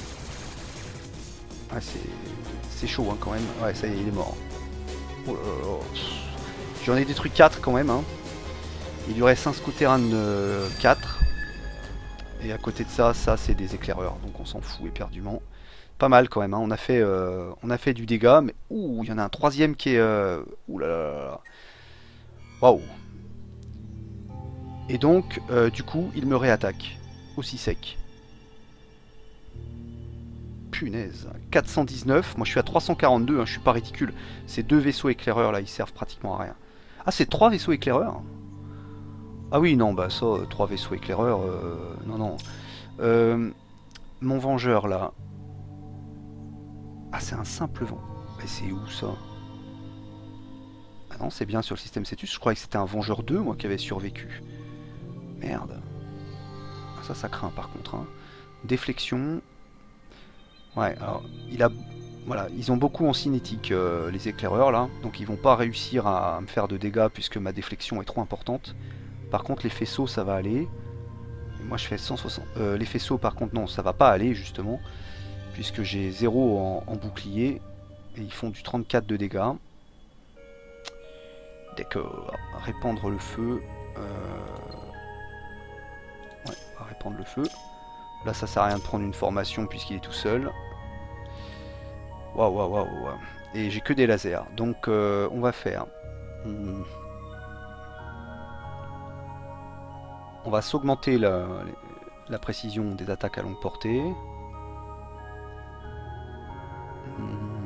ah c'est chaud hein, quand même. Ouais, ça y est, il est mort. Oh, oh, oh. J'en ai détruit quatre quand même. Hein. Il lui reste un Scooterran euh, quatre. Et à côté de ça, ça c'est des éclaireurs. Donc on s'en fout éperdument. Pas mal quand même. Hein. On, a fait, euh, on a fait du dégât. Mais ouh, il y en a un troisième qui est... Euh... Ouh là là là. Waouh. Et donc, euh, du coup, il me réattaque. Aussi sec. Punaise. quatre cent dix-neuf. Moi, je suis à trois cent quarante-deux. Hein, je suis pas ridicule. Ces deux vaisseaux éclaireurs, là, ils servent pratiquement à rien. Ah, c'est trois vaisseaux éclaireurs? Ah oui, non, bah ça, trois vaisseaux éclaireurs... Euh, non, non. Euh, mon vengeur, là... Ah, c'est un simple vent. Mais c'est où, ça? Ah non, c'est bien sur le système Cetus. Je croyais que c'était un Vengeur deux, moi, qui avait survécu. Merde. Ah, ça, ça craint, par contre. Hein. Déflexion. Ouais, alors, il a... Voilà, ils ont beaucoup en cinétique, euh, les éclaireurs, là. Donc, ils vont pas réussir à me faire de dégâts, puisque ma déflexion est trop importante. Par contre, les faisceaux, ça va aller. Et moi, je fais cent soixante... Euh, les faisceaux, par contre, non, ça va pas aller, justement. Puisque j'ai zéro en, en bouclier. Et ils font du trente-quatre de dégâts. D'accord. Répandre le feu. Euh... Ouais, on va répandre le feu. Là, ça sert à rien de prendre une formation puisqu'il est tout seul. Waouh, waouh, waouh. Et j'ai que des lasers. Donc, euh, on va faire... Hmm. On va s'augmenter la, la précision des attaques à longue portée. Hmm.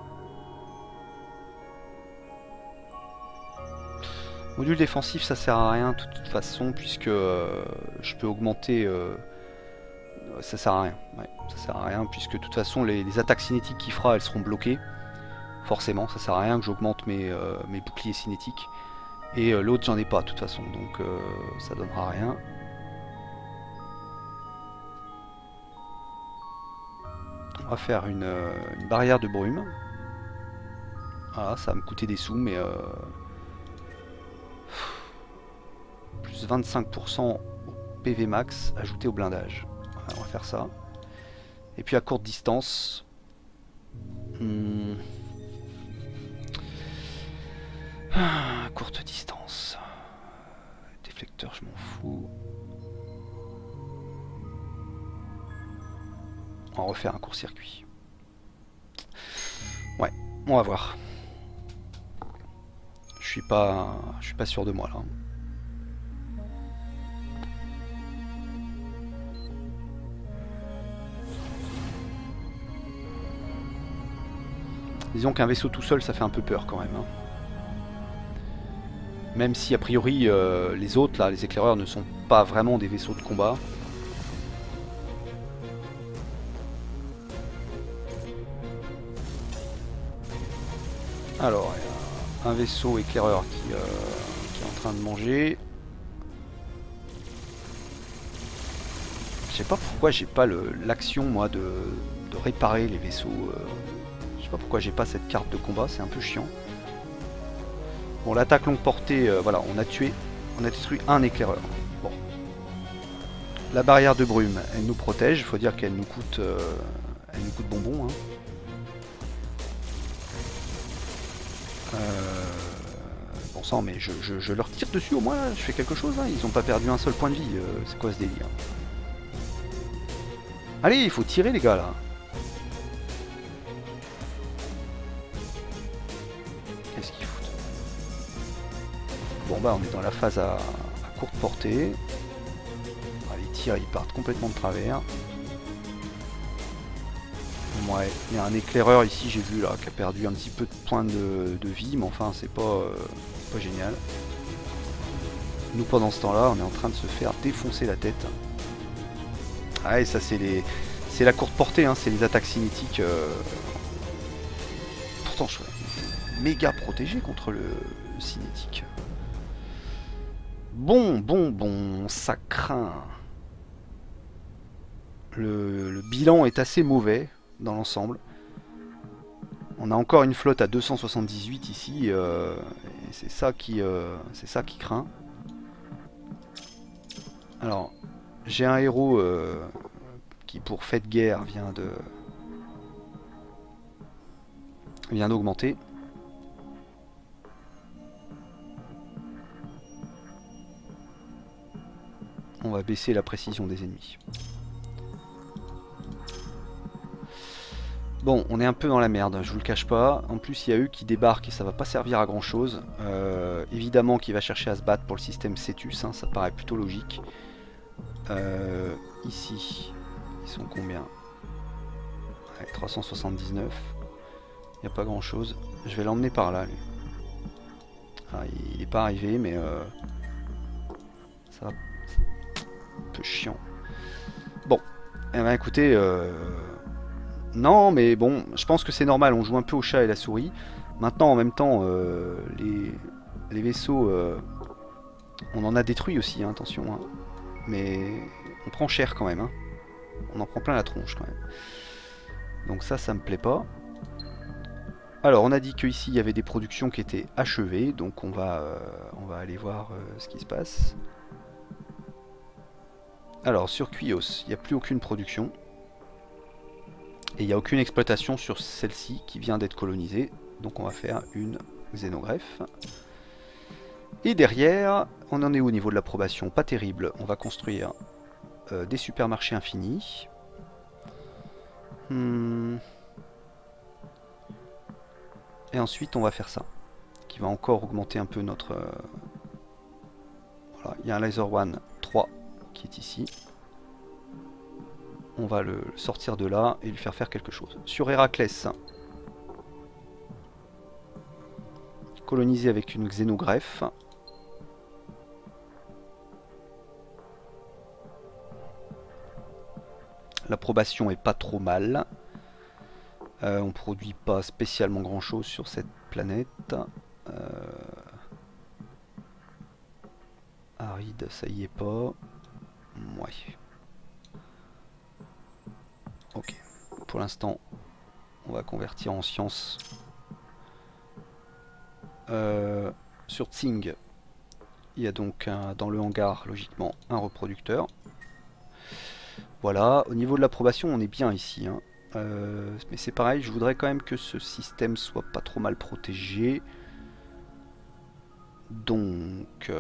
Module défensif, ça sert à rien de toute façon, puisque euh, je peux augmenter... Euh, ça sert à rien. Ouais, ça sert à rien, puisque de toute façon, les, les attaques cinétiques qu'il fera, elles seront bloquées. Forcément, ça sert à rien que j'augmente mes, euh, mes boucliers cinétiques. Et euh, l'autre, j'en ai pas de toute façon, donc euh, ça donnera rien. On va faire une, euh, une barrière de brume. Voilà, ça va me coûter des sous, mais... Euh, plus vingt-cinq pour cent au P V max ajouté au blindage. Voilà, on va faire ça. Et puis à courte distance... Hmm, à courte distance... Déflecteur, je m'en fous. On va refaire un court-circuit. On va voir. Je suis pas, je suis pas sûr de moi là. Disons qu'un vaisseau tout seul, ça fait un peu peur quand même. Hein. Même si a priori euh, les autres, là, les éclaireurs, ne sont pas vraiment des vaisseaux de combat. Alors, il y a un vaisseau éclaireur qui, euh, qui est en train de manger. Je sais pas pourquoi j'ai pas l'action moi de, de réparer les vaisseaux. Euh, je sais pas pourquoi j'ai pas cette carte de combat, c'est un peu chiant. Bon, l'attaque longue portée, euh, voilà, on a tué, on a détruit un éclaireur. Bon. La barrière de brume, elle nous protège, il faut dire qu'elle nous coûte, euh, elle nous coûte bonbon. Hein. Euh... Bon sang, mais je, je, je leur tire dessus au moins, là, je fais quelque chose, hein. Ils ont pas perdu un seul point de vie, euh, c'est quoi ce délire? Allez, il faut tirer les gars là. Qu'est-ce qu'ils foutent? Bon bah on est dans la phase à, à courte portée. Ah, les tirs ils partent complètement de travers. Ouais, il y a un éclaireur ici, j'ai vu là, qui a perdu un petit peu de points de, de vie, mais enfin c'est pas, euh, pas génial. Nous pendant ce temps-là, on est en train de se faire défoncer la tête. Ah et ça c'est les. C'est la courte portée, hein, c'est les attaques cinétiques. Euh... Pourtant je suis méga protégé contre le, le cinétique. Bon, bon, bon, ça craint. Le, le bilan est assez mauvais dans l'ensemble. On a encore une flotte à deux cent soixante-dix-huit ici, euh, et c'est ça qui, euh, c'est ça qui craint. Alors, j'ai un héros euh, qui pour fait de guerre vient de vient d'augmenter. On va baisser la précision des ennemis. Bon, on est un peu dans la merde, je vous le cache pas. En plus, il y a eux qui débarquent et ça va pas servir à grand chose. Euh, évidemment qu'il va chercher à se battre pour le système Cetus, hein, ça paraît plutôt logique. Euh, ici, ils sont combien? Ouais, trois cent soixante-dix-neuf. Il n'y a pas grand chose. Je vais l'emmener par là, lui. Ah, il n'est pas arrivé, mais euh, ça va. Un peu chiant. Bon, eh ben, écoutez. Euh... Non, mais bon, je pense que c'est normal, on joue un peu au chat et la souris. Maintenant, en même temps, euh, les, les vaisseaux, euh, on en a détruit aussi, hein, attention. Hein. Mais on prend cher quand même. Hein. On en prend plein la tronche quand même. Donc ça, ça me plaît pas. Alors, on a dit qu'ici, il y avait des productions qui étaient achevées. Donc on va, euh, on va aller voir euh, ce qui se passe. Alors, sur Kuios, il n'y a plus aucune production. Et il n'y a aucune exploitation sur celle-ci qui vient d'être colonisée. Donc on va faire une xénogreffe. Et derrière, on en est au niveau de l'approbation. Pas terrible. On va construire euh, des supermarchés infinis. Hmm. Et ensuite on va faire ça. Qui va encore augmenter un peu notre... Euh... Voilà, il y a un Laser One trois qui est ici. On va le sortir de là et lui faire faire quelque chose. Sur Héraclès, colonisé avec une xénogreffe. L'approbation est pas trop mal. Euh, on produit pas spécialement grand chose sur cette planète. Euh... Aride, ça y est pas. Ouais. Ok, pour l'instant, on va convertir en science. Euh, sur Tsing, il y a donc un, dans le hangar, logiquement, un reproducteur. Voilà, au niveau de l'approbation, on est bien ici. Hein. Euh, mais c'est pareil, je voudrais quand même que ce système soit pas trop mal protégé. Donc...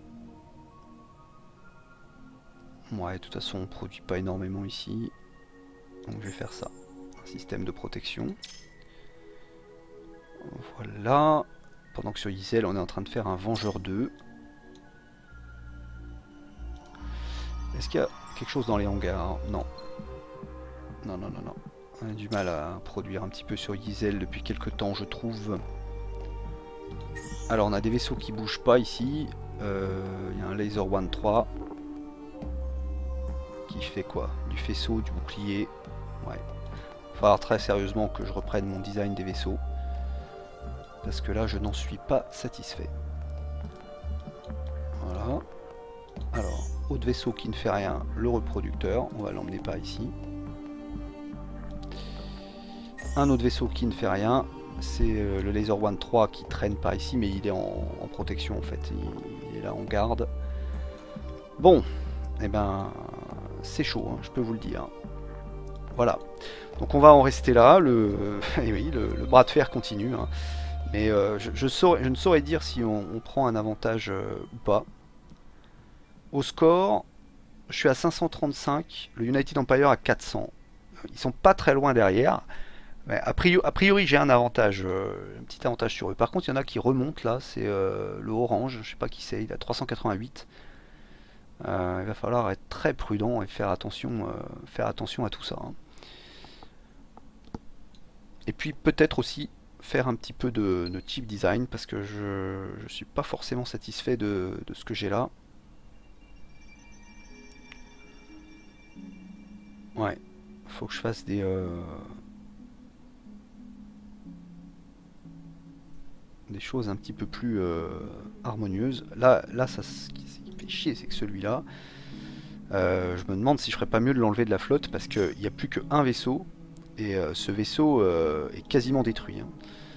Ouais, de toute façon, on produit pas énormément ici. Donc je vais faire ça. Un système de protection. Voilà. Pendant que sur Giselle, on est en train de faire un Vengeur deux. Est-ce qu'il y a quelque chose dans les hangars? Non. Non, non, non, non. On a du mal à produire un petit peu sur Giselle depuis quelques temps, je trouve. Alors, on a des vaisseaux qui bougent pas ici. Euh, il y a un Laser One trois. Qui fait quoi? Du faisceau, du bouclier. Ouais. Il va falloir très sérieusement que je reprenne mon design des vaisseaux. Parce que là, je n'en suis pas satisfait. Voilà. Alors, autre vaisseau qui ne fait rien, le reproducteur. On va l'emmener par ici. Un autre vaisseau qui ne fait rien, c'est le Laser One trois qui traîne par ici, mais il est en, en protection en fait. Il, il est là en garde. Bon, et eh ben, c'est chaud, hein, je peux vous le dire. Voilà. Donc on va en rester là. Le, et oui, le, le bras de fer continue. Hein. Mais euh, je, je, saurais, je ne saurais dire si on, on prend un avantage euh, ou pas. Au score, je suis à cinq cent trente-cinq, le United Empire à quatre cents. Ils sont pas très loin derrière. Mais a priori, a priori j'ai un avantage, euh, un petit avantage sur eux. Par contre, il y en a qui remontent là. C'est euh, le orange, je sais pas qui c'est, il a trois cent quatre-vingt-huit. Euh, il va falloir être très prudent et faire attention, euh, faire attention à tout ça. Hein. Et puis peut-être aussi faire un petit peu de, de chip design parce que je ne suis pas forcément satisfait de, de ce que j'ai là. Ouais, faut que je fasse des... Euh, des choses un petit peu plus euh, harmonieuses. Là, là ça, ce qui me fait chier, c'est que celui-là, euh, je me demande si je ferais pas mieux de l'enlever de la flotte parce qu'il n'y a plus qu'un vaisseau et euh, ce vaisseau euh, est quasiment détruit. Hein.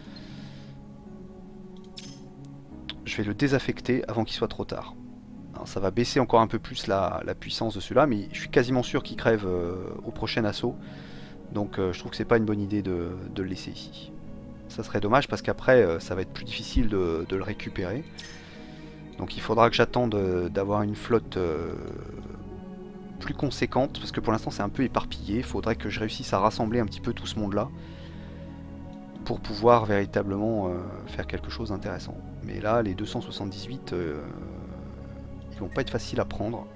Je vais le désaffecter avant qu'il soit trop tard. Alors, ça va baisser encore un peu plus la, la puissance de celui-là, mais je suis quasiment sûr qu'il crève euh, au prochain assaut. Donc euh, je trouve que c'est pas une bonne idée de, de le laisser ici. Ça serait dommage parce qu'après euh, ça va être plus difficile de, de le récupérer. Donc il faudra que j'attende d'avoir une flotte euh, plus conséquente parce que pour l'instant c'est un peu éparpillé. Il faudrait que je réussisse à rassembler un petit peu tout ce monde là pour pouvoir véritablement euh, faire quelque chose d'intéressant. Mais là les deux cent soixante-dix-huit euh, ils vont pas être faciles à prendre.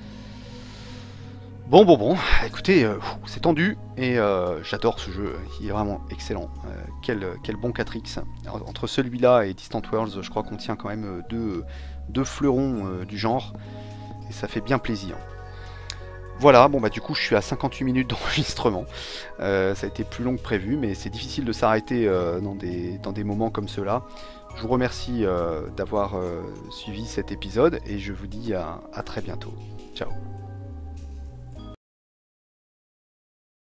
Bon, bon, bon, écoutez, euh, c'est tendu, et euh, j'adore ce jeu, il est vraiment excellent. Euh, quel, quel bon quatre X. Entre celui-là et Distant Worlds, je crois qu'on tient quand même deux, deux fleurons euh, du genre, et ça fait bien plaisir. Voilà, bon bah du coup je suis à cinquante-huit minutes d'enregistrement, euh, ça a été plus long que prévu, mais c'est difficile de s'arrêter euh, dans, des, dans des moments comme ceux-là. Je vous remercie euh, d'avoir euh, suivi cet épisode, et je vous dis à, à très bientôt. Ciao.